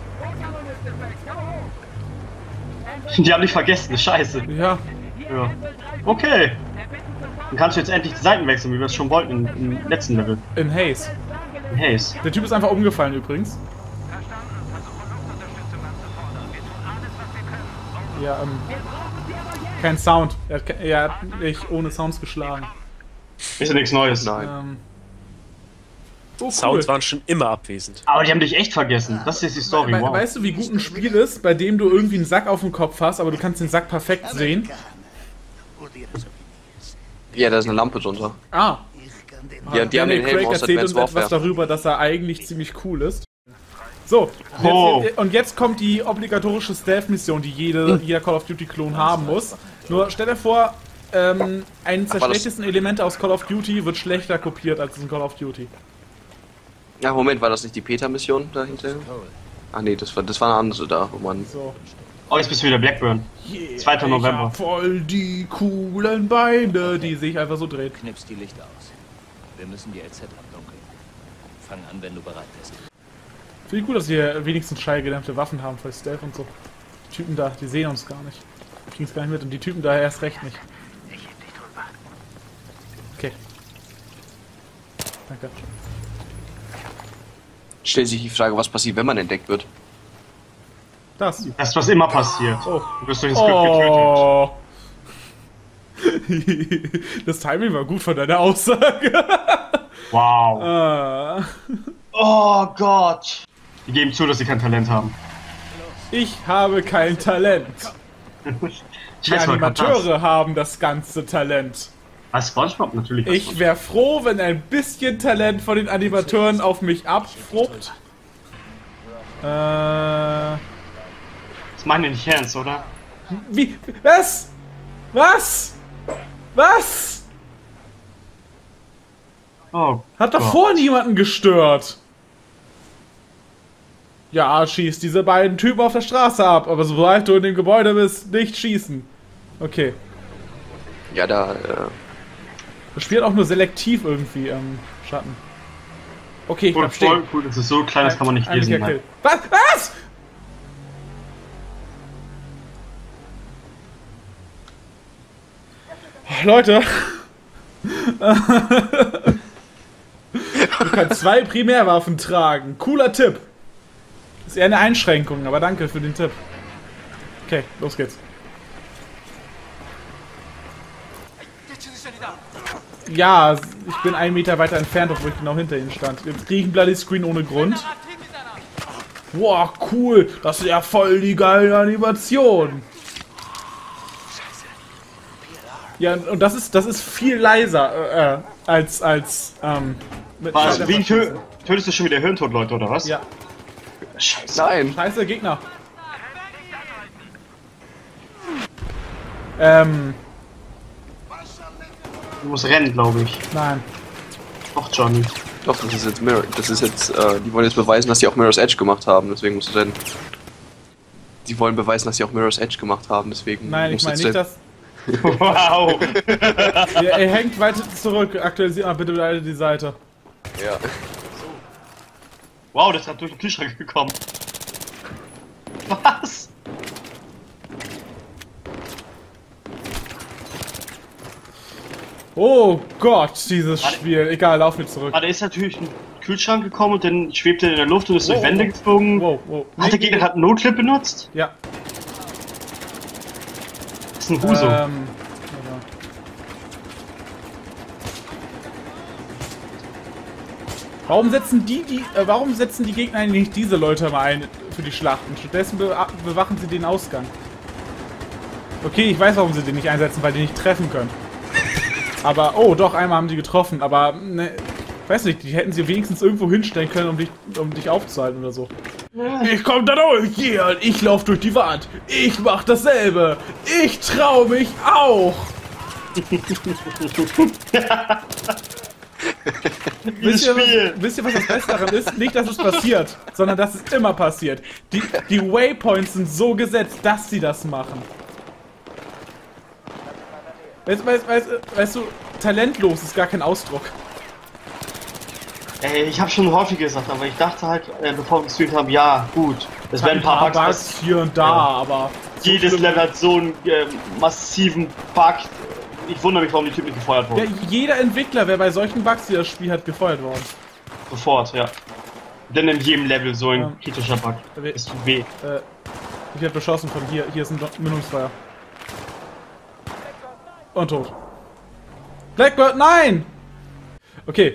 Die haben dich vergessen, scheiße. Ja. Ja. Okay. Dann kannst du jetzt endlich die Seiten wechseln, wie wir es schon wollten im, im letzten Level. In Haze. In Haze. Der Typ ist einfach umgefallen übrigens. Ja, ähm... Kein Sound. Er hat, ke- er hat mich ohne Sounds geschlagen. Ist ja nichts Neues. Nein. Ähm... Oh, cool. Sounds waren schon immer abwesend. Aber die haben dich echt vergessen. Das ist die Story, We wow. Weißt du, wie gut ein Spiel ist, bei dem du irgendwie einen Sack auf dem Kopf hast, aber du kannst den Sack perfekt sehen? Ja, da ist eine Lampe drunter. Ah. Ja, die haben Daniel den Helm Craig aus erzählt Advanced uns etwas Warfare. darüber, dass er eigentlich ziemlich cool ist. So, und Oh. jetzt, und jetzt kommt die obligatorische Stealth-Mission, die jede, jeder Call of Duty-Klon haben muss. Nur stell dir vor, ähm, eines der Aber das- schlechtesten Elemente aus Call of Duty wird schlechter kopiert als in Call of Duty. Ja, Moment, war das nicht die Peter-Mission dahinter? Ah nee, das war, das war eine andere da, wo man... So. Oh, jetzt bist du wieder Blackburn. Yeah, zweiter Ich November. hab voll die coolen Beine, die sich einfach so dreht. Knips die Lichter aus. Wir müssen die L Z abdunkeln. Fang an, wenn du bereit bist. Finde ich gut, dass wir wenigstens schallgedämpfte Waffen haben für Stealth und so. Die Typen da, die sehen uns gar nicht. Die kriegen es gar nicht mit und die Typen da erst recht nicht. Okay. Danke. stellt sich die Frage, was passiert, wenn man entdeckt wird. Das. Das ist was immer passiert. Oh. Du wirst durch den Script Oh. Das Timing war gut von deiner Aussage. Wow. Ah. Oh Gott. Die geben zu, dass sie kein Talent haben. Ich habe kein Talent. Die Scheiß mal, Animateure haben das ganze Talent. Als SpongeBob natürlich. Ich wäre froh, wenn ein bisschen Talent von den Animateuren auf mich abfrubt. Äh. Das meinen die nicht ernst, oder? Wie? Was? Was? Was? Oh. Hat doch Gott. vor niemanden gestört. Ja, schieß diese beiden Typen auf der Straße ab, aber sobald du in dem Gebäude bist, nicht schießen. Okay. Ja, da, äh... Das spielt auch nur selektiv irgendwie im Schatten. Okay, ich Cool, bleib stehen. voll cool, das ist so klein, das kann man nicht Ein- lesen. ein Nein. Kill. Was? Was? Leute. Du kannst zwei Primärwaffen tragen. Cooler Tipp. Ist eher eine Einschränkung, aber danke für den Tipp. Okay, los geht's. Ja, ich bin einen Meter weiter entfernt, obwohl ich genau hinter ihnen stand. Jetzt kriege ich einen Bloody Screen ohne Grund. Wow, cool. Das ist ja voll die geile Animation. Ja, und das ist, das ist viel leiser äh, als, als, ähm... Mit Was? Wie tö tötest du schon wieder Hirntod, Leute, oder was? Ja. Scheiße. Nein! Scheiße, Gegner. Ähm, Du musst rennen, glaube ich. nein. Doch, Johnny. Doch, das ist jetzt Mirror. Das ist jetzt, äh, die wollen jetzt beweisen, dass sie auch Mirror's Edge gemacht haben, deswegen musst du rennen. Die wollen beweisen, dass sie auch Mirror's Edge gemacht haben, deswegen Nein, ich musst du meine jetzt nicht, rennen. dass... Wow. Er, er hängt weiter zurück. Aktualisiert mal bitte alle die Seite. Ja. Wow, das ist gerade durch den Kühlschrank gekommen. Was? Oh Gott, dieses Spiel. Egal, lauf mir zurück. Ah, der ist natürlich in den Kühlschrank gekommen und dann schwebt er in der Luft und ist Wow, durch Wände wow. gezogen. Wow, wow. Hat der Gegner gerade einen Notclip benutzt? Ja. Das ist ein Huso. Ähm, Warum setzen die, die, äh, warum setzen die Gegner nicht diese Leute mal ein für die Schlachten? Stattdessen be bewachen sie den Ausgang. Okay, ich weiß, warum sie den nicht einsetzen, weil die nicht treffen können. Aber, oh, doch, einmal haben die getroffen, aber, ne, weiß nicht, die hätten sie wenigstens irgendwo hinstellen können, um dich, um dich aufzuhalten oder so. Ich komm da durch, hier, und ich lauf durch die Wand. Ich mach dasselbe. Ich trau mich auch. Wisst ihr, was, wisst ihr, was das Beste daran ist? Nicht, dass es passiert, sondern dass es immer passiert. Die, die Waypoints sind so gesetzt, dass sie das machen. Weißt, weißt, weißt, weißt du, talentlos ist gar kein Ausdruck. Ey, ich habe schon häufig gesagt, aber ich dachte halt, äh, bevor wir gestreamt haben, ja, gut, es werden ein paar Bugs, Bugs hier und da, ja. aber... Jedes Level hat so einen äh, massiven Bug. Ich wundere mich, warum die Typen nicht gefeuert Ja, wurden. jeder Entwickler wäre bei solchen Bugs, die das Spiel hat, gefeuert worden. Sofort, ja. Denn in jedem Level so ein Ja. kritischer Bug. We- Es tut weh. Äh, ich werde beschossen von hier. Hier ist ein Do- Mündungsfeuer. Und tot. Blackbird, nein! Okay.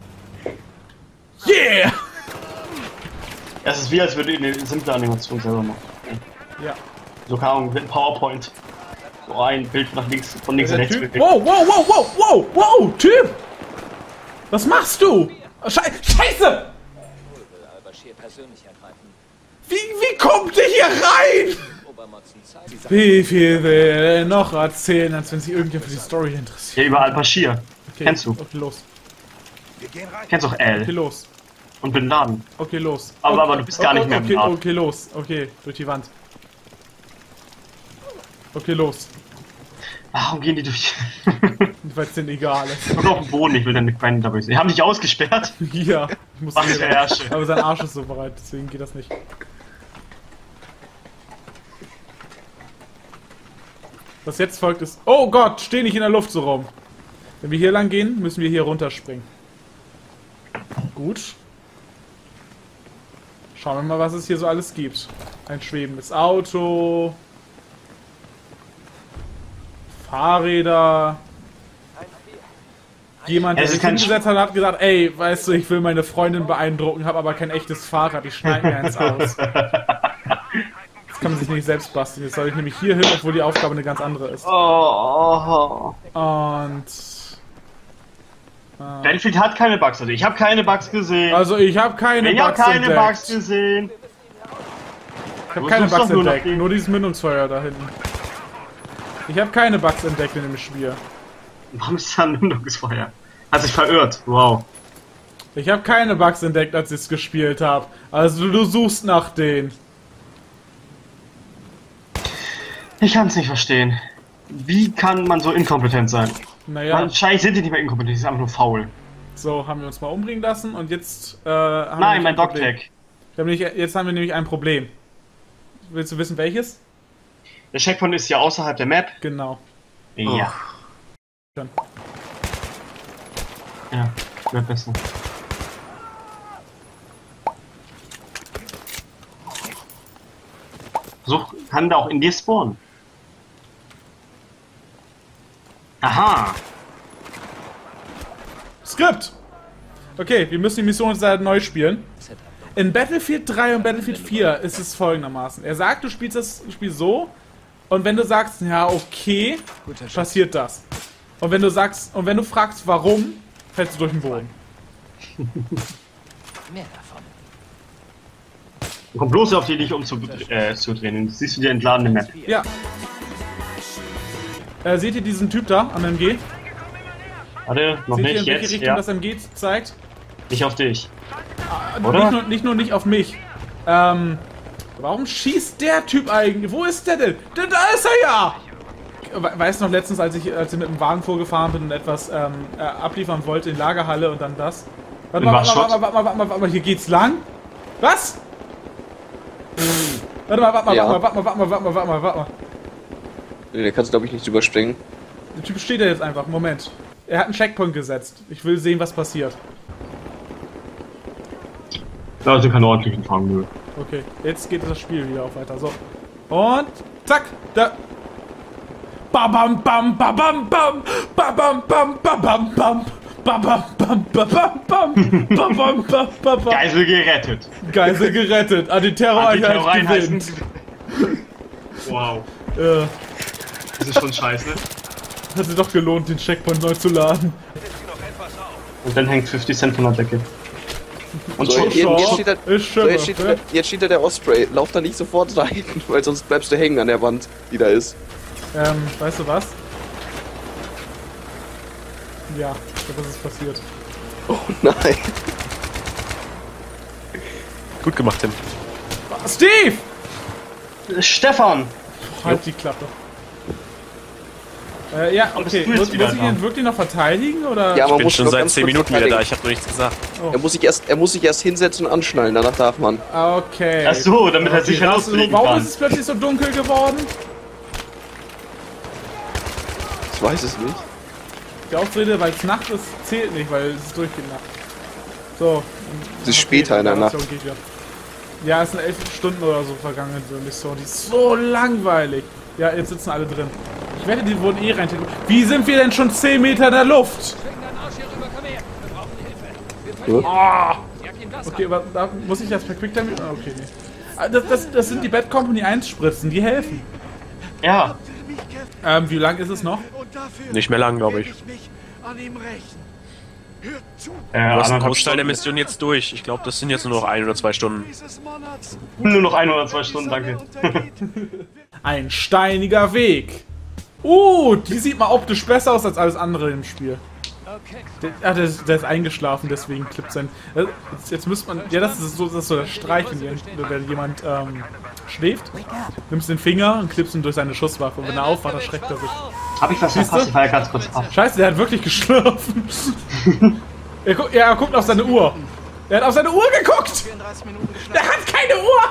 Yeah! Es ist wie, als würde ich eine simple Animation selber machen. Ja. So keine Ahnung, mit PowerPoint. So ein Bild nach links, von links Der nach rechts Typ. bewegt. Wow, wow, wow, wow, wow, wow, Typ! Was machst du? Schei Scheiße! Wie, wie kommt ihr hier rein? Wie viel will er noch erzählen, als wenn sich irgendjemand für die Story interessiert? Ja, überall Bashir. Okay, Kennst du? Okay, los. Kennst auch Okay, L los. und Bin Laden. Okay, los. Aber- okay, aber du bist gar nicht mehr im okay, Laden. okay, los. Okay, durch die Wand. Okay, los. Warum gehen die durch? Weil es denen egal ist. Und auf dem Boden, ich will deine Quellen dabei sehen. Haben dich ausgesperrt? Ja, ich muss Mach der Herrsche. aber sein Arsch ist so bereit, deswegen geht das nicht. Was jetzt folgt ist... Oh Gott, steh nicht in der Luft so rum. Wenn wir hier lang gehen, müssen wir hier runterspringen. Gut. Schauen wir mal, was es hier so alles gibt. Ein schwebendes Auto. Fahrräder. Jemand, der sich hingesetzt hat, hat gesagt, ey, weißt du, ich will meine Freundin beeindrucken, habe aber kein echtes Fahrrad, ich schneide mir eins aus. Das kann man sich nicht selbst basteln. Jetzt soll ich nämlich hier hin, obwohl die Aufgabe eine ganz andere ist. Oh. Und... Äh, Battlefield hat keine Bugs, also ich habe keine Bugs gesehen. Also ich habe keine ich Bugs hab keine entdeckt. Bugs gesehen. Ich habe keine Bugs entdeckt, nur, nur dieses Mündungsfeuer da hinten. Ich habe keine Bugs entdeckt in dem Spiel. Warum ist da ein Mündungsfeuer? Hat sich verirrt, wow. Ich habe keine Bugs entdeckt, als ich es gespielt habe. Also du suchst nach denen. Ich kann es nicht verstehen. Wie kann man so inkompetent sein? Naja. Wahrscheinlich sind die nicht mehr inkompetent, die sind einfach nur faul. So, haben wir uns mal umbringen lassen und jetzt äh, haben Nein, wir mein Dogtag. Jetzt haben wir nämlich ein Problem. Willst du wissen, welches? Der Checkpoint ist ja außerhalb der Map. Genau. Ja. Oh. Ja, wird besser. So kann der auch in dir spawnen. Aha. Skript! Okay, wir müssen die Mission jetzt halt neu spielen. In Battlefield drei und Battlefield vier ist es folgendermaßen. Er sagt, du spielst das Spiel so, und wenn du sagst, ja, okay, passiert das. Und wenn du sagst, und wenn du fragst, warum, fällst du durch den Boden. Mehr davon. Komm bloß auf die dich umzudrehen. Äh, zu drehen. Siehst du die entladene Map? Ja. Äh, seht ihr diesen Typ da am M G? Warte, noch seht nicht, ihr, in welche jetzt, Richtung ja. das M G zeigt? Nicht auf dich. Äh, Oder? Nicht nur, nicht nur nicht auf mich. Ähm, warum schießt der Typ eigentlich? Wo ist der denn? Da, da ist er ja! Weißt du noch letztens, als ich, als ich mit dem Wagen vorgefahren bin und etwas ähm, äh, abliefern wollte in Lagerhalle und dann das? Warte mal, warte mal, warte mal, warte mal, warte mal, warte mal, hier geht's lang? Was? Pff. Warte mal, warte mal, Ja. warte mal, warte mal, warte mal, warte mal, warte mal. Nee, der kannst du glaube ich nicht überspringen. Der Typ steht da jetzt einfach. Moment. Er hat einen Checkpoint gesetzt. Ich will sehen, was passiert. Da ist keinen ordentlichen Fang. Okay, jetzt geht das Spiel wieder auf weiter. So. Und zack, da. Babam bam babam bam babam bam babam bam babam bam babam bam babam bam babam. Geisel gerettet. Geisel gerettet. An die Terroreinheit gewinnt. Wow. Äh, Das ist schon scheiße. hat sich doch gelohnt, den Checkpoint neu zu laden. Und dann hängt fünfzig Cent von der Decke. Und So, schon, jetzt, jetzt, steht da, Ist so, schön. jetzt, steht da, jetzt steht da der Osprey. Lauf da nicht sofort rein, weil sonst bleibst du hängen an der Wand, die da ist. Ähm, weißt du was? Ja, das ist passiert. Oh nein. Gut gemacht, Tim. Steve! Stefan! Halt die Klappe. Äh, ja, Und das okay. Spiel ist Muss, wieder muss ich da. ihn wirklich noch verteidigen, oder? Ja, Ich man bin muss schon noch seit ganz zehn kurz Minuten wieder da, verteidigen. ich habe noch nichts gesagt. Er muss sich erst, er muss sich erst hinsetzen und anschnallen, danach darf man. Okay. Ach so, damit er Okay, sich das- herauslegen Warum kann. ist es plötzlich so dunkel geworden? Ich weiß es nicht. Die Ausrede, weil es Nacht ist, zählt nicht, weil es ist durchgehend Nacht. So. Es ist später in der Nacht. Geht ja. ja, es sind elf Stunden oder so vergangen in der Mission. Die ist so langweilig. Ja, jetzt sitzen alle drin. Ich wette, die wurden eh rein. Wie sind wir denn schon zehn Meter in der Luft? Oh. Okay, aber da muss ich das per Quicktime... Ah, okay, nee. Ah, Das, das, das sind die Bad Company eins Spritzen, die helfen. Ja. Ähm, wie lang ist es noch? Nicht mehr lang, glaube ich. Äh, Du hast den anderthalb Großteil der Stunden. Mission jetzt durch. Ich glaube, das sind jetzt nur noch ein oder zwei Stunden. Nur noch ein oder zwei Stunden, danke. Ein steiniger Weg. Uh, die sieht mal optisch besser aus als alles andere im Spiel. Der, ah, der, ist- der ist eingeschlafen, deswegen klippt sein... Äh, Jetzt, jetzt müsste man... Ja, das ist so, das ist so der Streich, wenn, jemand- wenn jemand ähm, schläft. Nimmst den Finger und klippst ihn durch seine Schusswaffe. Und wenn er aufwacht, erschreckt er sich. Hab ich was verpasst? Ich war ja ganz kurz ab. Scheiße, der hat wirklich geschlafen. er, gu ja, er guckt auf seine Uhr. Er hat auf seine Uhr geguckt! Der hat keine Uhr!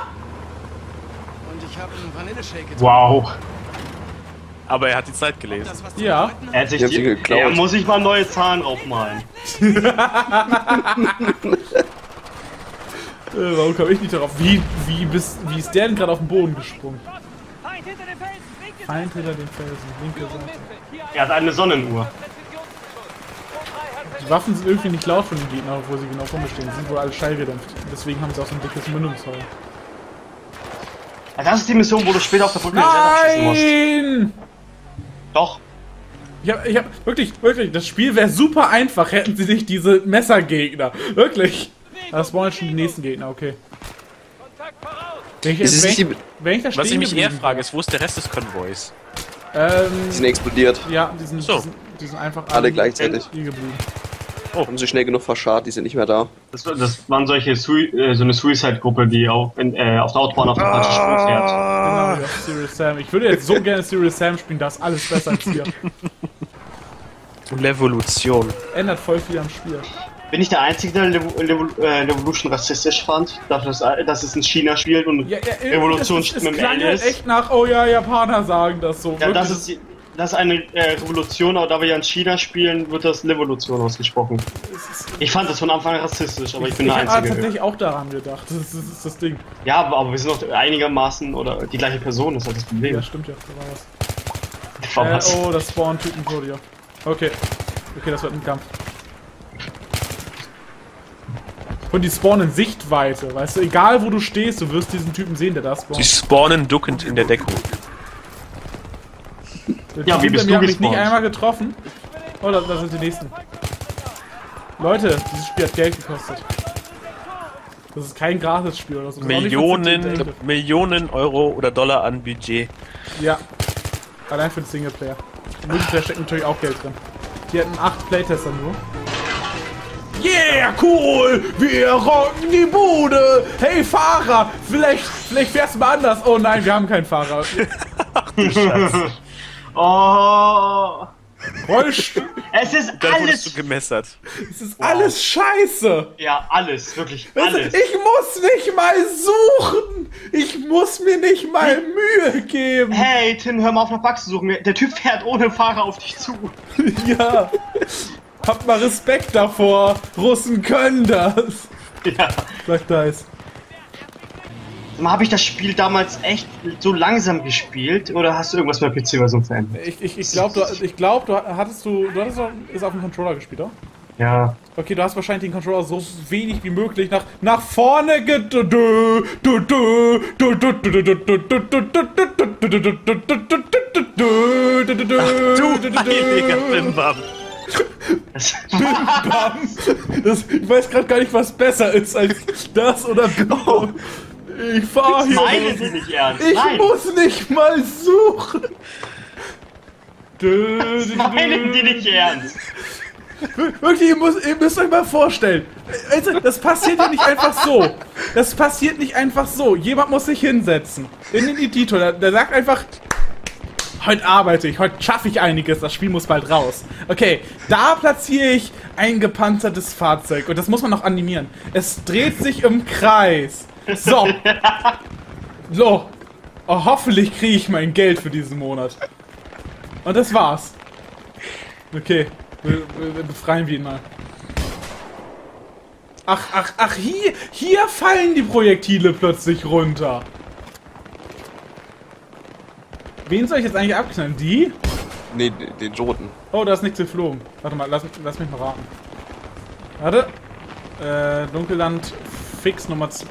Wow. Aber er hat die Zeit gelesen. Ja. Er hat sich Die haben sie die, geklaut. er muss sich mal neue Zahlen draufmalen. Äh, warum komme ich nicht darauf? Wie, wie, bist, wie ist der denn gerade auf den Boden gesprungen? Feind hinter den Felsen! Linke Feind hinter den Felsen, linke Seite. Er hat eine Sonnenuhr. Die Waffen sind irgendwie nicht laut von den Gegnern, obwohl sie genau vor mir stehen. Die sind wohl alle schallgedämpft. Deswegen haben sie auch so ein dickes Mündungsfeuer. Ja, das ist die Mission, wo du später auf der Brücke abschießen musst. Nein! Doch. Ich hab, ich hab, wirklich, wirklich, das Spiel wäre super einfach, hätten sie nicht diese Messergegner. Wirklich. Das spawnen schon die nächsten Gegner, okay. Wenn ich, Ist wenn es ich, nicht wenn ich da Was ich stehen mich eher geblieben frage, ist, wo ist der Rest des Konvois? Ähm, Die sind explodiert. ja, die sind, So. die sind, die sind einfach Alle gleichzeitig. hier geblieben. Haben sie schnell genug verscharrt, die sind nicht mehr da. Das, das waren solche Sui äh, so eine Suicide-Gruppe, die auf, in, äh, auf der Autobahn auf der falschen Spur fährt. Genau, wie auf Serious Sam. Ich würde jetzt so gerne Serious Sam spielen, da ist alles besser als hier. Revolution. Ändert voll viel am Spiel. Bin ich der Einzige, der Levo Levo äh, Revolution rassistisch fand? Dafür, dass, dass es in China spielt und Ja, ja, irgendwie, Revolution das, das, mit es dem klang L halt ist? echt nach, oh ja, Japaner sagen das so. Ja, Wirklich. das ist, die- das ist eine äh, Revolution, aber da wir ja in China spielen, wird das Revolution ausgesprochen. Ich fand das von Anfang an rassistisch, aber ich bin ich der habe Einzige. tatsächlich auch daran gedacht. Das ist, das ist das Ding. Ja, aber, aber wir sind doch einigermaßen oder die gleiche Person, das ist halt das Problem. Ja, stimmt ja. Da war was. War Äh, was. oh, das Spawn-Typen wurde ja. Okay. Okay, das wird ein Kampf. Und die spawnen in Sichtweite, weißt du? Egal wo du stehst, du wirst diesen Typen sehen, der da Sie spawnt. spawnen duckend in der Deckung. Der Ja, Typ wie hinter bist mir du hat mich nicht gespawnt? einmal getroffen. Oh, da, da sind die nächsten. Leute, dieses Spiel hat Geld gekostet. Das ist kein Gratis-Spiel oder so. Das ist auch nicht von C T Millionen, Interactive. Millionen Euro oder Dollar an Budget. Ja. Allein für den Singleplayer. Im Multiplayer steckt natürlich auch Geld drin. Die hatten acht Playtester nur. Yeah, cool! Wir rocken die Bude! Hey, Fahrer! Vielleicht, vielleicht fährst du mal anders. Oh nein, wir haben keinen Fahrer. Oh! Rollstuhl. Es ist Dann wurdest alles! du gemessert. Es ist alles scheiße. Ja, alles, wirklich Weißt du, alles. ich muss nicht mal suchen. Ich muss mir nicht mal Mühe geben. Hey, Tim, hör mal auf nach Bugs zu suchen. Der Typ fährt ohne Fahrer auf dich zu. Ja. Habt mal Respekt davor. Russen können das. Ja. Sagt Dice. Habe ich das Spiel damals echt so langsam gespielt oder hast du irgendwas mit der P C-Version verändert? Ich, ich, ich glaube, du, ich glaub, du hattest du, du hattest doch, ist auf dem Controller gespielt, oder? Ja. Okay, du hast wahrscheinlich den Controller so wenig wie möglich nach nach vorne ge Du heiliger Bimbam. Das, das, ich weiß gerade gar nicht, was besser ist als das oder oh, ich fahr hier. meinen Sie nicht ernst? Ich Nein. muss nicht mal suchen. Das meinen die nicht ernst? Wirklich, ihr, muss, ihr müsst euch mal vorstellen. Also, das passiert ja nicht einfach so. Das passiert nicht einfach so. Jemand muss sich hinsetzen. In den Editor. Der, der sagt einfach, heute arbeite ich, heute schaffe ich einiges, das Spiel muss bald raus. Okay, da platziere ich ein gepanzertes Fahrzeug. Und das muss man noch animieren. Es dreht sich im Kreis. So. So. Oh, hoffentlich kriege ich mein Geld für diesen Monat. Und das war's. Okay. Wir, wir befreien wir ihn mal. Ach, ach, ach, hier, hier fallen die Projektile plötzlich runter. Wen soll ich jetzt eigentlich abknallen? Die? Nee, den, den Joten. Oh, da ist nichts geflogen. Warte mal, lass, lass mich mal raten. Warte. Äh, Dunkelland Fix Nummer zwei.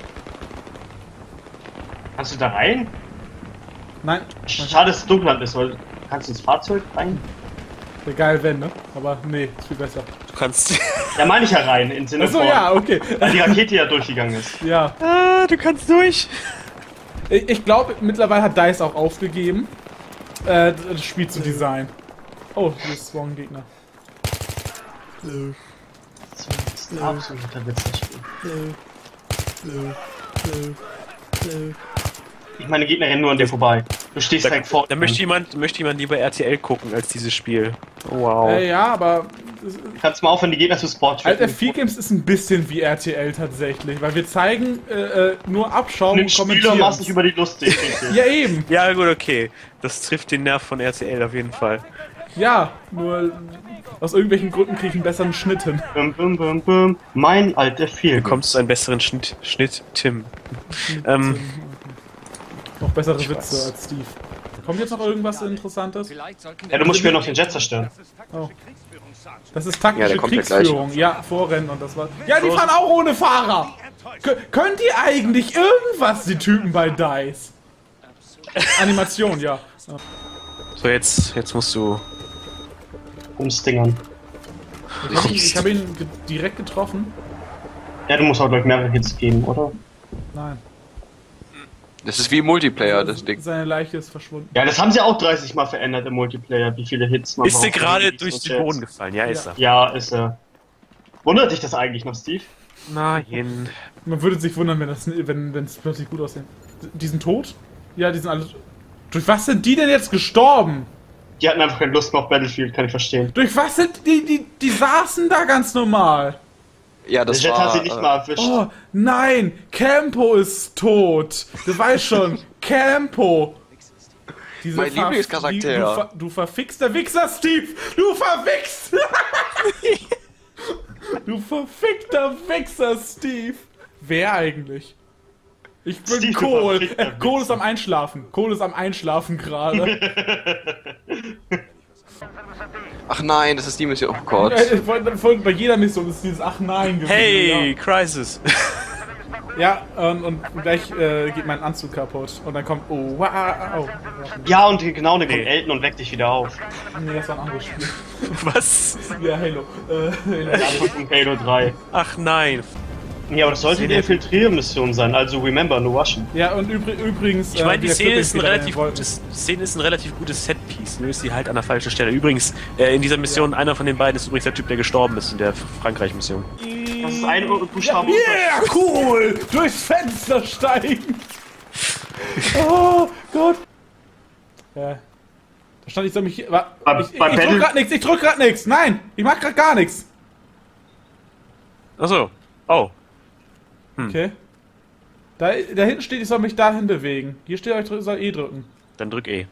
Kannst du da rein? Nein. Schade, dass es Dunkelland ist, weil kannst du ins Fahrzeug rein? Wäre geil, wenn, ne? Aber nee, ist viel besser. Du kannst. Da meine ich ja rein, im Sinne Achso, von, ja, okay. weil die Rakete ja durchgegangen ist. Ja. Ah, du kannst durch. Ich, ich glaube, mittlerweile hat DICE auch aufgegeben, äh, das Spiel zu designen. Oh, hier ist Spawn Gegner. Das ist ein absoluter Witz, das Spiel. Ich meine Gegner rennen nur an dir vorbei. Du stehst Da, direkt vor. da möchte jemand, möchte jemand lieber R T L gucken als dieses Spiel. Wow. Äh, ja, aber... Kannst mal aufhören, die Gegner zu Sport Alter, F vier Games ist ein bisschen wie R T L tatsächlich, weil wir zeigen äh, äh, nur Abschaum Den und Spieler kommentieren. machst nicht über die lustig. Ja, eben. Ja, gut, okay. Das trifft den Nerv von R T L auf jeden Fall. Ja, nur aus irgendwelchen Gründen kriege ich einen besseren Schnitt hin. Bum, bum, bum, bum. Mein alter Film. Bekommst du einen besseren Schnitt, Schnitt Tim. Ähm, Noch bessere Ich Witze weiß. als Steve. Kommt jetzt noch irgendwas Interessantes? Ja, du musst später noch den Jet zerstören. Oh. Das ist Ja, taktische der kommt ja Kriegsführung. Ja, Vorrennen und das war... Ja, die fahren auch ohne Fahrer! Kö könnt ihr eigentlich irgendwas, die Typen bei DICE? Animation, ja. so, jetzt, jetzt musst du... Umstingern. Ich habe ihn, ich hab ihn ge direkt getroffen. Ja, du musst auch gleich mehrere Hits geben, oder? Nein. Das ist wie Multiplayer, das Ding. Seine Leiche ist verschwunden. Ja, das haben sie auch dreißig Mal verändert im Multiplayer, wie viele Hits man Ist dir braucht. gerade Und durch Jets. den Boden gefallen? Ja, ist er. Ja, ist er. Wundert dich das eigentlich noch, Steve? Nein. Man würde sich wundern, wenn das wenn es plötzlich gut aussehen. Die sind tot? Ja, die sind alle... Durch was sind die denn jetzt gestorben? Die hatten einfach keine Lust mehr auf Battlefield, kann ich verstehen. Durch was sind die... Die, die saßen da ganz normal. Ja, das Der Jet war... hat sie nicht äh, mal erwischt. Oh, nein! Campo ist tot! Du weißt schon, Campo! Diese Mein Ver- Lieblingscharakter. die- Du, ver du verfixter Wichser, Steve! Du verwichst! Du verfickter Wichser, Steve! Wer eigentlich? Ich bin Steve, du Kohl. verfickter Äh, Kohl ist am Einschlafen. Kohl ist am Einschlafen gerade. Ach nein, das ist die Mission. Oh Gott. Äh, vor- vor- Bei jeder Mission ist dieses Ach nein gewesen. Hey, Crisis. Ja, ja und, und gleich äh, geht mein Anzug kaputt. Und dann kommt. Oh, wow. Oh, Ja, und genau, dann kommt Nee. Elton und weckt dich wieder auf. nee, das war ein anderes Spiel. Was? Ja, Halo. Äh, Der Anfang von Halo drei. Ach nein. Ja, aber das sollte die Infiltriermission sein, also remember, no Russian. ja, und übri übrigens. Ich meine, äh, die der Szene Flipping ist ein wieder relativ rein gutes, die Szene ist ein relativ gutes Setpiece, nur ist sie halt an der falschen Stelle. Übrigens, äh, in dieser Mission, einer von den beiden ist übrigens der Typ, der gestorben ist in der Frankreich-Mission. Das ist ein Buchstabe. Yeah, cool! Durchs Fenster steigen! Oh Gott! Ja. Da stand ich, soll mich hier. wa- Bei- Ich, ich, bei ich drück Battle- grad nix, ich drück grad nix! Nein! Ich mach grad gar nichts! Achso. Oh. Okay. Da, da hinten steht, ich soll mich dahin bewegen. Hier steht, ich soll E drücken. Dann drück E.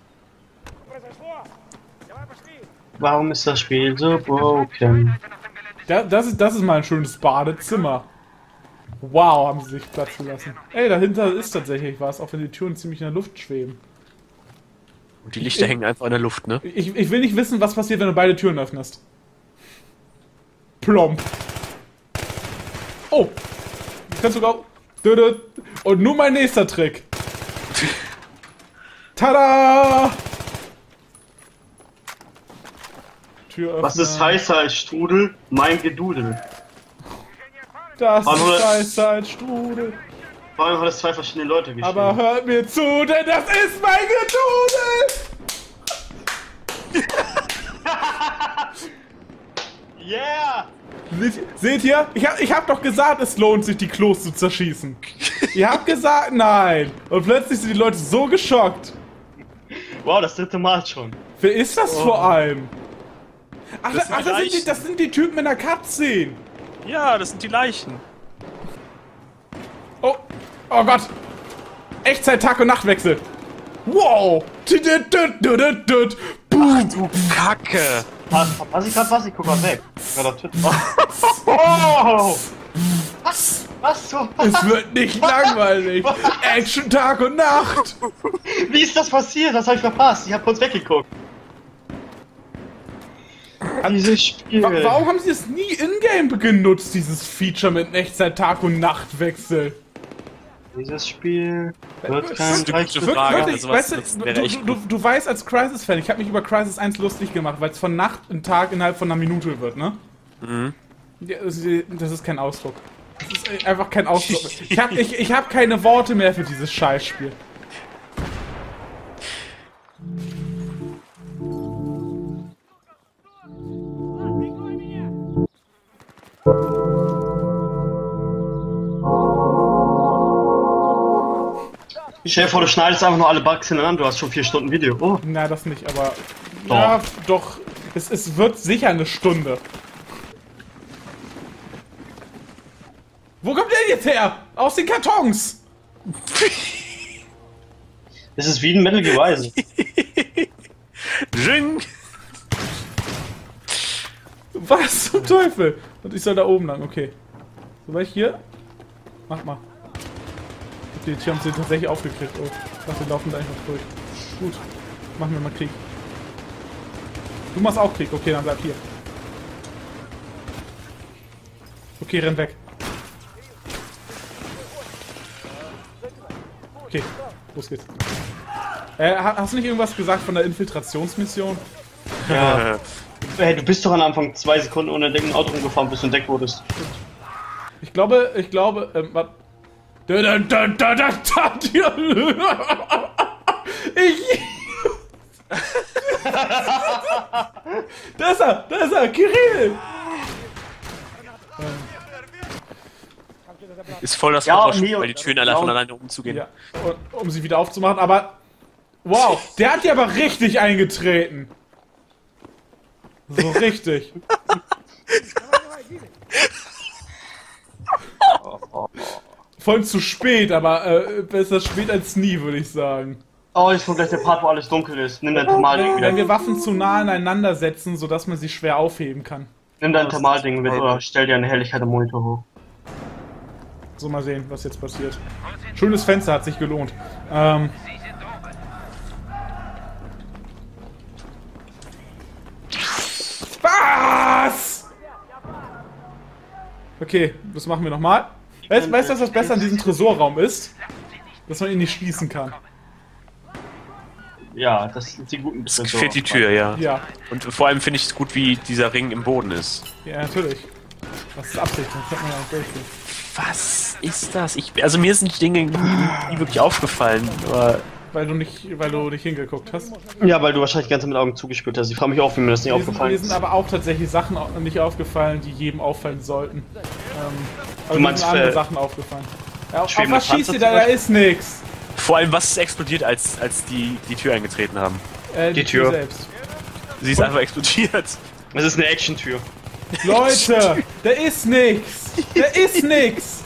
Warum ist das Spiel so broken? Da, das, ist, das ist mal ein schönes Badezimmer. Wow, haben sie sich Platz gelassen. Ey, dahinter ist tatsächlich was, auch wenn die Türen ziemlich in der Luft schweben. Und die Lichter hängen einfach in der Luft, ne? Ich, ich will nicht wissen, was passiert, wenn du beide Türen öffnest. Plomp. Oh. Ich kann sogar... Und nun mein nächster Trick. Tada! Tür öffnen. Was ist heißer als Strudel? Mein Gedudel. Das Aber- ist heißer als Strudel. Vor allem hat es zwei verschiedene Leute geschrieben. Aber hört mir zu, denn das ist mein Gedudel! Yeah! Seht, seht ihr? Ich hab, ich hab doch gesagt, es lohnt sich, die Klos zu zerschießen. Ihr habt gesagt, nein. Und plötzlich sind die Leute so geschockt. Wow, das dritte Mal schon. Wer ist das vor allem? Ach, Das das, ach, das, sind die, Leichen. das sind die Typen in der Cutscene. Ja, das sind die Leichen. Oh, oh Gott. Echtzeit Tag- und Nachtwechsel. Wow. Boom. Du Kacke. Was, was ich grad was? Ich guck mal weg. Ja, da tut- Oh! Was? Was so? Es wird nicht langweilig. Action Tag und Nacht. Wie ist das passiert? Das hab ich verpasst. Ich hab kurz weggeguckt. Dieses Spiel. Wa- Warum haben sie es nie in-game genutzt, dieses Feature mit Echtzeit Tag- und Nachtwechsel? Dieses Spiel wird kein ist eine gute leichtes- Frage. Wirklich, also was- weißt du, das du, wäre echt du, du, du weißt als Crysis-Fan, ich habe mich über Crysis eins lustig gemacht, weil es von Nacht in Tag innerhalb von einer Minute wird, ne? Mhm. Ja, das ist- das ist kein Ausdruck. Das ist einfach kein Ausdruck. Ich habe ich, ich hab keine Worte mehr für dieses Scheißspiel. Stell dir vor, du schneidest einfach nur alle Bugs hintereinander, du hast schon vier Stunden Video. Oh. Na, das nicht, aber... Doch. Ja, doch. Es, es wird sicher eine Stunde. Wo kommt der jetzt her? Aus den Kartons! Das ist wie ein Metal Gear Rising. Jing! Was zum Teufel? Und ich soll da oben lang, okay. So, war ich hier? Mach mal. Okay, die haben sie tatsächlich aufgekriegt. Oh, ich dachte, wir laufen da einfach durch. Gut, machen wir mal Krieg. Du machst auch Krieg, okay, dann bleib hier. Okay, renn weg. Okay, los geht's. Äh, hast du nicht irgendwas gesagt von der Infiltrationsmission? Ja. Hey, du bist doch am Anfang zwei Sekunden ohne Deck ein Auto rumgefahren, bis du entdeckt wurdest. Ich glaube, ich glaube, ähm, was? Da, da, da, da, da, da, ich... Da ist er, da ist er, Kirill! Ist voll das Ja, Horrorspiel, nee, weil die Türen alle ja, von alleine umzugehen. Ja, und, um sie wieder aufzumachen, aber... Wow, der hat die aber richtig eingetreten. So richtig. Vor allem zu spät, aber äh, besser spät als nie, würde ich sagen. Oh, jetzt kommt gleich der Part, wo alles dunkel ist. Nimm dein Thermalding Wenn wir wieder. Waffen zu nah aneinander setzen, sodass man sie schwer aufheben kann. Nimm dein Thermalding mit oder stell dir eine Helligkeit am Monitor hoch. So, mal sehen, was jetzt passiert. Schönes Fenster, hat sich gelohnt. Ähm... Was? Okay, das machen wir nochmal. Weißt du, weißt, was das Beste an diesem Tresorraum ist? Dass man ihn nicht schließen kann. Ja, das sind die guten Es fehlt die Tür, ja. Ja, Und vor allem finde ich es gut, wie dieser Ring im Boden ist. ja, natürlich. Das ist Absicht, sonst hätte man ja nicht durchgehen. Was ist das? Ich, also mir sind die Dinge nie, nie wirklich aufgefallen, aber... Weil du nicht, weil du nicht hingeguckt hast. Ja, weil du wahrscheinlich ganz mit Augen zugespürt hast. Ich frage mich auch, wie mir das nicht Mir sind, aufgefallen mir ist. sind aber auch tatsächlich Sachen au- nicht aufgefallen, die jedem auffallen sollten. Ähm, aber mir meinst, sind andere äh, Sachen aufgefallen. Ja, auf schwebende was schießt Panzer ihr da? zum Da Beispiel? ist nix. Vor allem, was ist explodiert, als, als die die Tür eingetreten haben? Äh, Die Tür. selbst. Sie ist einfach explodiert. Es ist eine Action-Tür. Leute, da ist nix. Da ist nix.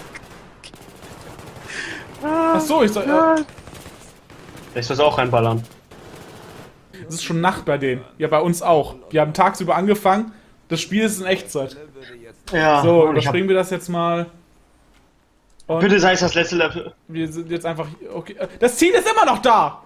Achso, ich soll... Äh, Lässt das auch reinballern. es ist schon Nacht bei denen. Ja, bei uns auch. Wir haben tagsüber angefangen. Das Spiel ist in Echtzeit. Ja, So, und ich hab, überspringen wir das jetzt mal. Und bitte sei es das letzte Level. wir sind jetzt einfach... Okay, äh, das Ziel ist immer noch da.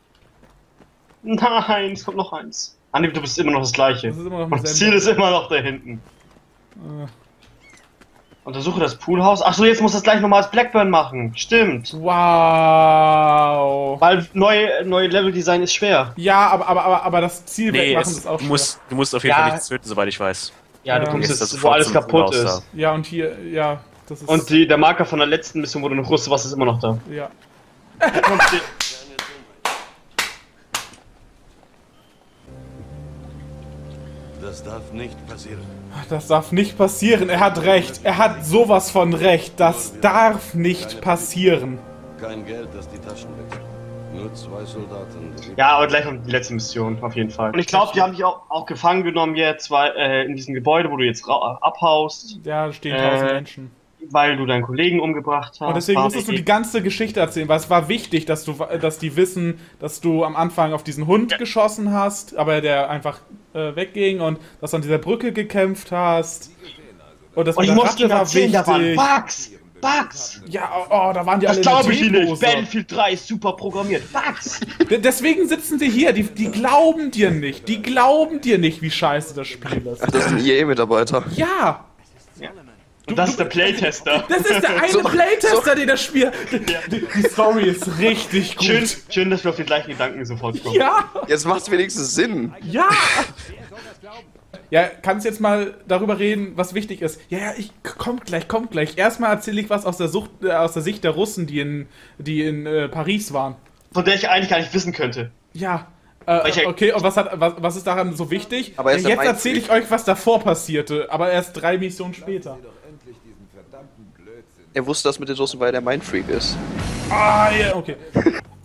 Nein, es kommt noch eins. Ah, nee, du bist immer noch das gleiche. Das ist immer noch Und das dasselbe. Ziel ist immer noch da hinten. Äh. Untersuche das Poolhaus. Achso, jetzt muss das gleich nochmal als Blackburn machen. Stimmt. Wow. Weil neue, neue Leveldesign ist schwer. Ja, aber, aber, aber, aber das Ziel Nee, wegmachen es, ist auch du, schwer. musst, du musst auf jeden Ja. Fall nichts töten, soweit ich weiß. Ja, du Ja. kommst Jetzt jetzt, ist das wo alles zum kaputt Poolhaus ist. da. Ja, und hier, ja, das ist... Und die, der Marker von der letzten Mission, wo du noch wusstest, was ist immer noch da. ja. Das darf nicht passieren. Das darf nicht passieren. Er hat recht. Er hat sowas von recht. Das darf nicht passieren. Kein Geld, das die Taschen wächst. Nur zwei Soldaten. Die Ja, aber gleich noch die letzte Mission, auf jeden Fall. Und ich glaube, die haben dich auch, auch gefangen genommen jetzt, weil, äh, in diesem Gebäude, wo du jetzt ra- abhaust, Ja, da stehen Äh, tausend Menschen. weil du deinen Kollegen umgebracht hast. Und deswegen War musstest du die richtig. ganze Geschichte erzählen, weil es war wichtig, dass du, dass die wissen, dass du am Anfang auf diesen Hund geschossen hast, aber der einfach äh, wegging und dass du an dieser Brücke gekämpft hast. Und das Und mit ich der musste ihm Ratte war erzählen, da waren wichtig. Bugs! Bugs! Ja, oh, da waren die Das alle glaube ich in Ihnen der nicht. T-Pose. Battlefield drei ist super programmiert. Bugs! D- Deswegen sitzen sie hier. Die, die glauben dir nicht. Die glauben dir nicht, wie scheiße das Spiel ist. Ach, das sind I E-Mitarbeiter. Ja, Und das ist der Playtester. das ist der eine So- Playtester, den das Spiel... Die, die Story ist richtig gut. Schön, schön, dass wir auf den gleichen Gedanken sofort kommen. Ja, Jetzt macht's wenigstens Sinn. ja. Ja, kannst jetzt mal darüber reden, was wichtig ist. Ja, ja, ich kommt gleich, kommt gleich. Erstmal erzähle ich was aus der, Sucht, äh, aus der Sicht der Russen, die in, die in äh, Paris waren. Von der ich eigentlich gar nicht wissen könnte. Ja. Äh, Ich- okay, und was, hat, was, was ist daran so wichtig? Aber er ist ja, der jetzt erzähle ich Mindfreak. euch, was davor passierte, aber erst drei Missionen später. Er wusste das mit den Russen, weil er der Mindfreak ist. Ah, ja, okay.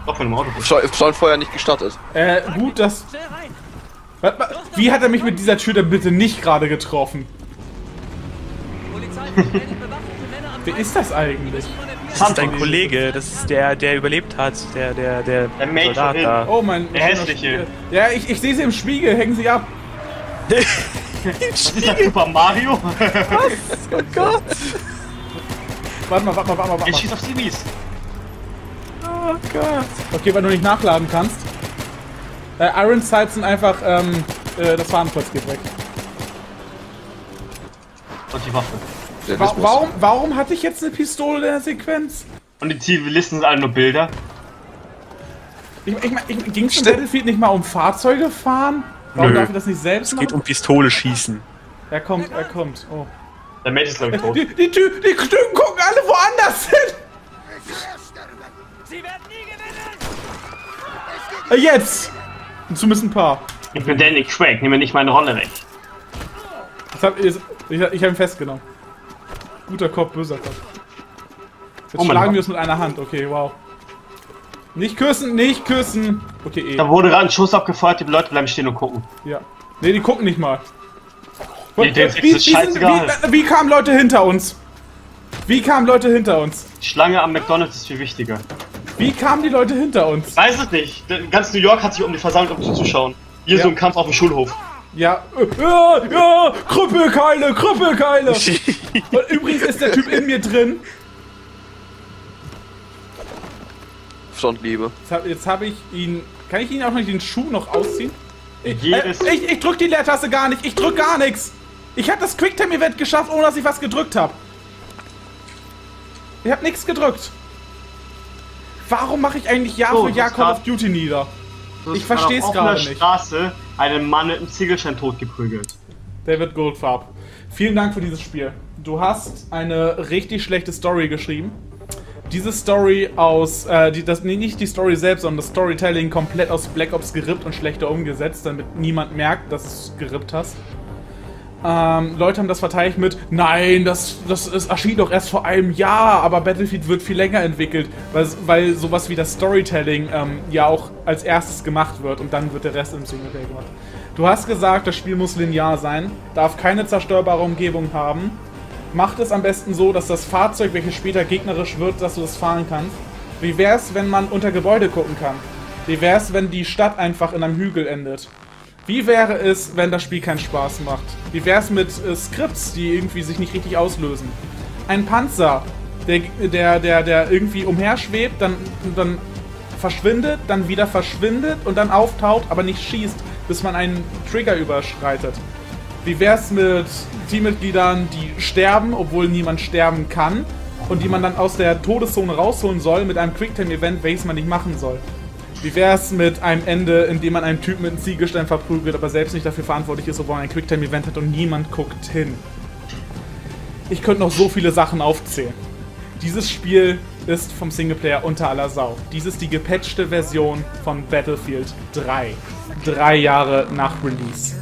Doch, von dem Auto. Stollenfeuer nicht gestartet. Äh, gut, dass... Warte mal, wie hat er mich mit dieser Tür denn bitte nicht gerade getroffen? Wer ist das eigentlich? Das ist dein Kollege, das ist der, der überlebt hat, der, der, der, Der Mate Soldat von da. Oh, mein... Der hässliche. Ja, ich, ich sehe sie im Spiegel, hängen sie ab. Was ist das, Super Mario? Oh Gott! Warte mal, warte mal, warte mal, warte Jetzt mal. schießt auf Civis. Oh Gott! Okay, weil du nicht nachladen kannst. Äh, Iron Sights sind einfach, ähm, äh, das Fahnenkreuz geht weg. Und die Waffe. Wa warum, warum hatte ich jetzt eine Pistole in der Sequenz? Und die Zivilisten sind alle nur Bilder. Ich, ich, ich, ging es im Battlefield nicht mal um Fahrzeuge fahren? Warum Nö. darf ich das nicht selbst Es machen? geht um Pistole schießen. Er kommt, er kommt. Oh. Der Mate ist, glaube ich, tot. Die, die, Tü die Stücken gucken alle woanders hin! Sie werden nie gewinnen! Äh, jetzt! Zumindest ein paar. Ich bin Danny Craig, nimm mir nicht meine Rolle weg. Ich hab, ich, ich hab ihn festgenommen. Guter Kopf, böser Kopf. Jetzt Oh mein schlagen Gott. wir es mit einer Hand. Okay, wow. Nicht küssen, nicht küssen! Okay, eh. Da wurde gerade ein Schuss abgefeuert, die Leute bleiben stehen und gucken. Ja. Ne, die gucken nicht mal. Nee, denen ist wie, das wie, sind, scheißegal. wie, wie kamen Leute hinter uns? Wie kamen Leute hinter uns? Die Schlange am McDonalds ist viel wichtiger. Wie kamen die Leute hinter uns? Weiß es nicht. Ganz New York hat sich um die versammelt, um zuzuschauen. Hier Ja. so ein Kampf auf dem Schulhof. Ja, äh, ja, ja, Krüppelkeile, Krüppelkeile. Und übrigens ist der Typ in mir drin. Frontliebe. Jetzt habe jetzt hab ich ihn... Kann ich ihn auch noch den Schuh noch ausziehen? Ich, äh, Jedes- ich, ich drück die Leertaste gar nicht. Ich drück gar nichts. Ich habe das Quicktime-Event geschafft, ohne dass ich was gedrückt habe. Ich habe nichts gedrückt. Warum mache ich eigentlich Jahr So, für Jahr das Call grad- of Duty nieder? Du Ich hast versteh's auf gerade offener nicht. Straße einen Mann mit einem Ziegelstein totgeprügelt. David Goldfarb. Vielen Dank für dieses Spiel. Du hast eine richtig schlechte Story geschrieben. Diese Story aus, äh, die, das, nee, nicht die Story selbst, sondern das Storytelling komplett aus Black Ops gerippt und schlechter umgesetzt, damit niemand merkt, dass du es gerippt hast. Ähm, Leute haben das verteidigt mit, nein, das, das, das erschien doch erst vor einem Jahr, aber Battlefield wird viel länger entwickelt, weil, weil sowas wie das Storytelling ähm, ja auch als erstes gemacht wird und dann wird der Rest im Singleplayer gemacht. Du hast gesagt, das Spiel muss linear sein, darf keine zerstörbare Umgebung haben, macht es am besten so, dass das Fahrzeug, welches später gegnerisch wird, dass du das fahren kannst. Wie wär's, wenn man unter Gebäude gucken kann? Wie wär's, wenn die Stadt einfach in einem Hügel endet? Wie wäre es, wenn das Spiel keinen Spaß macht? Wie wär's mit äh, Skripts, die irgendwie sich nicht richtig auslösen? Ein Panzer, der, der, der, der irgendwie umherschwebt, dann, dann verschwindet, dann wieder verschwindet und dann auftaucht, aber nicht schießt, bis man einen Trigger überschreitet. Wie wär's mit Teammitgliedern, die sterben, obwohl niemand sterben kann und die man dann aus der Todeszone rausholen soll mit einem Quicktime-Event, welches man nicht machen soll? Wie wär's mit einem Ende, in dem man einen Typen mit einem Ziegelstein verprügelt, aber selbst nicht dafür verantwortlich ist, obwohl man ein Quicktime-Event hat und niemand guckt hin? Ich könnte noch so viele Sachen aufzählen. Dieses Spiel ist vom Singleplayer unter aller Sau. Dies ist die gepatchte Version von Battlefield drei. Drei Jahre nach Release.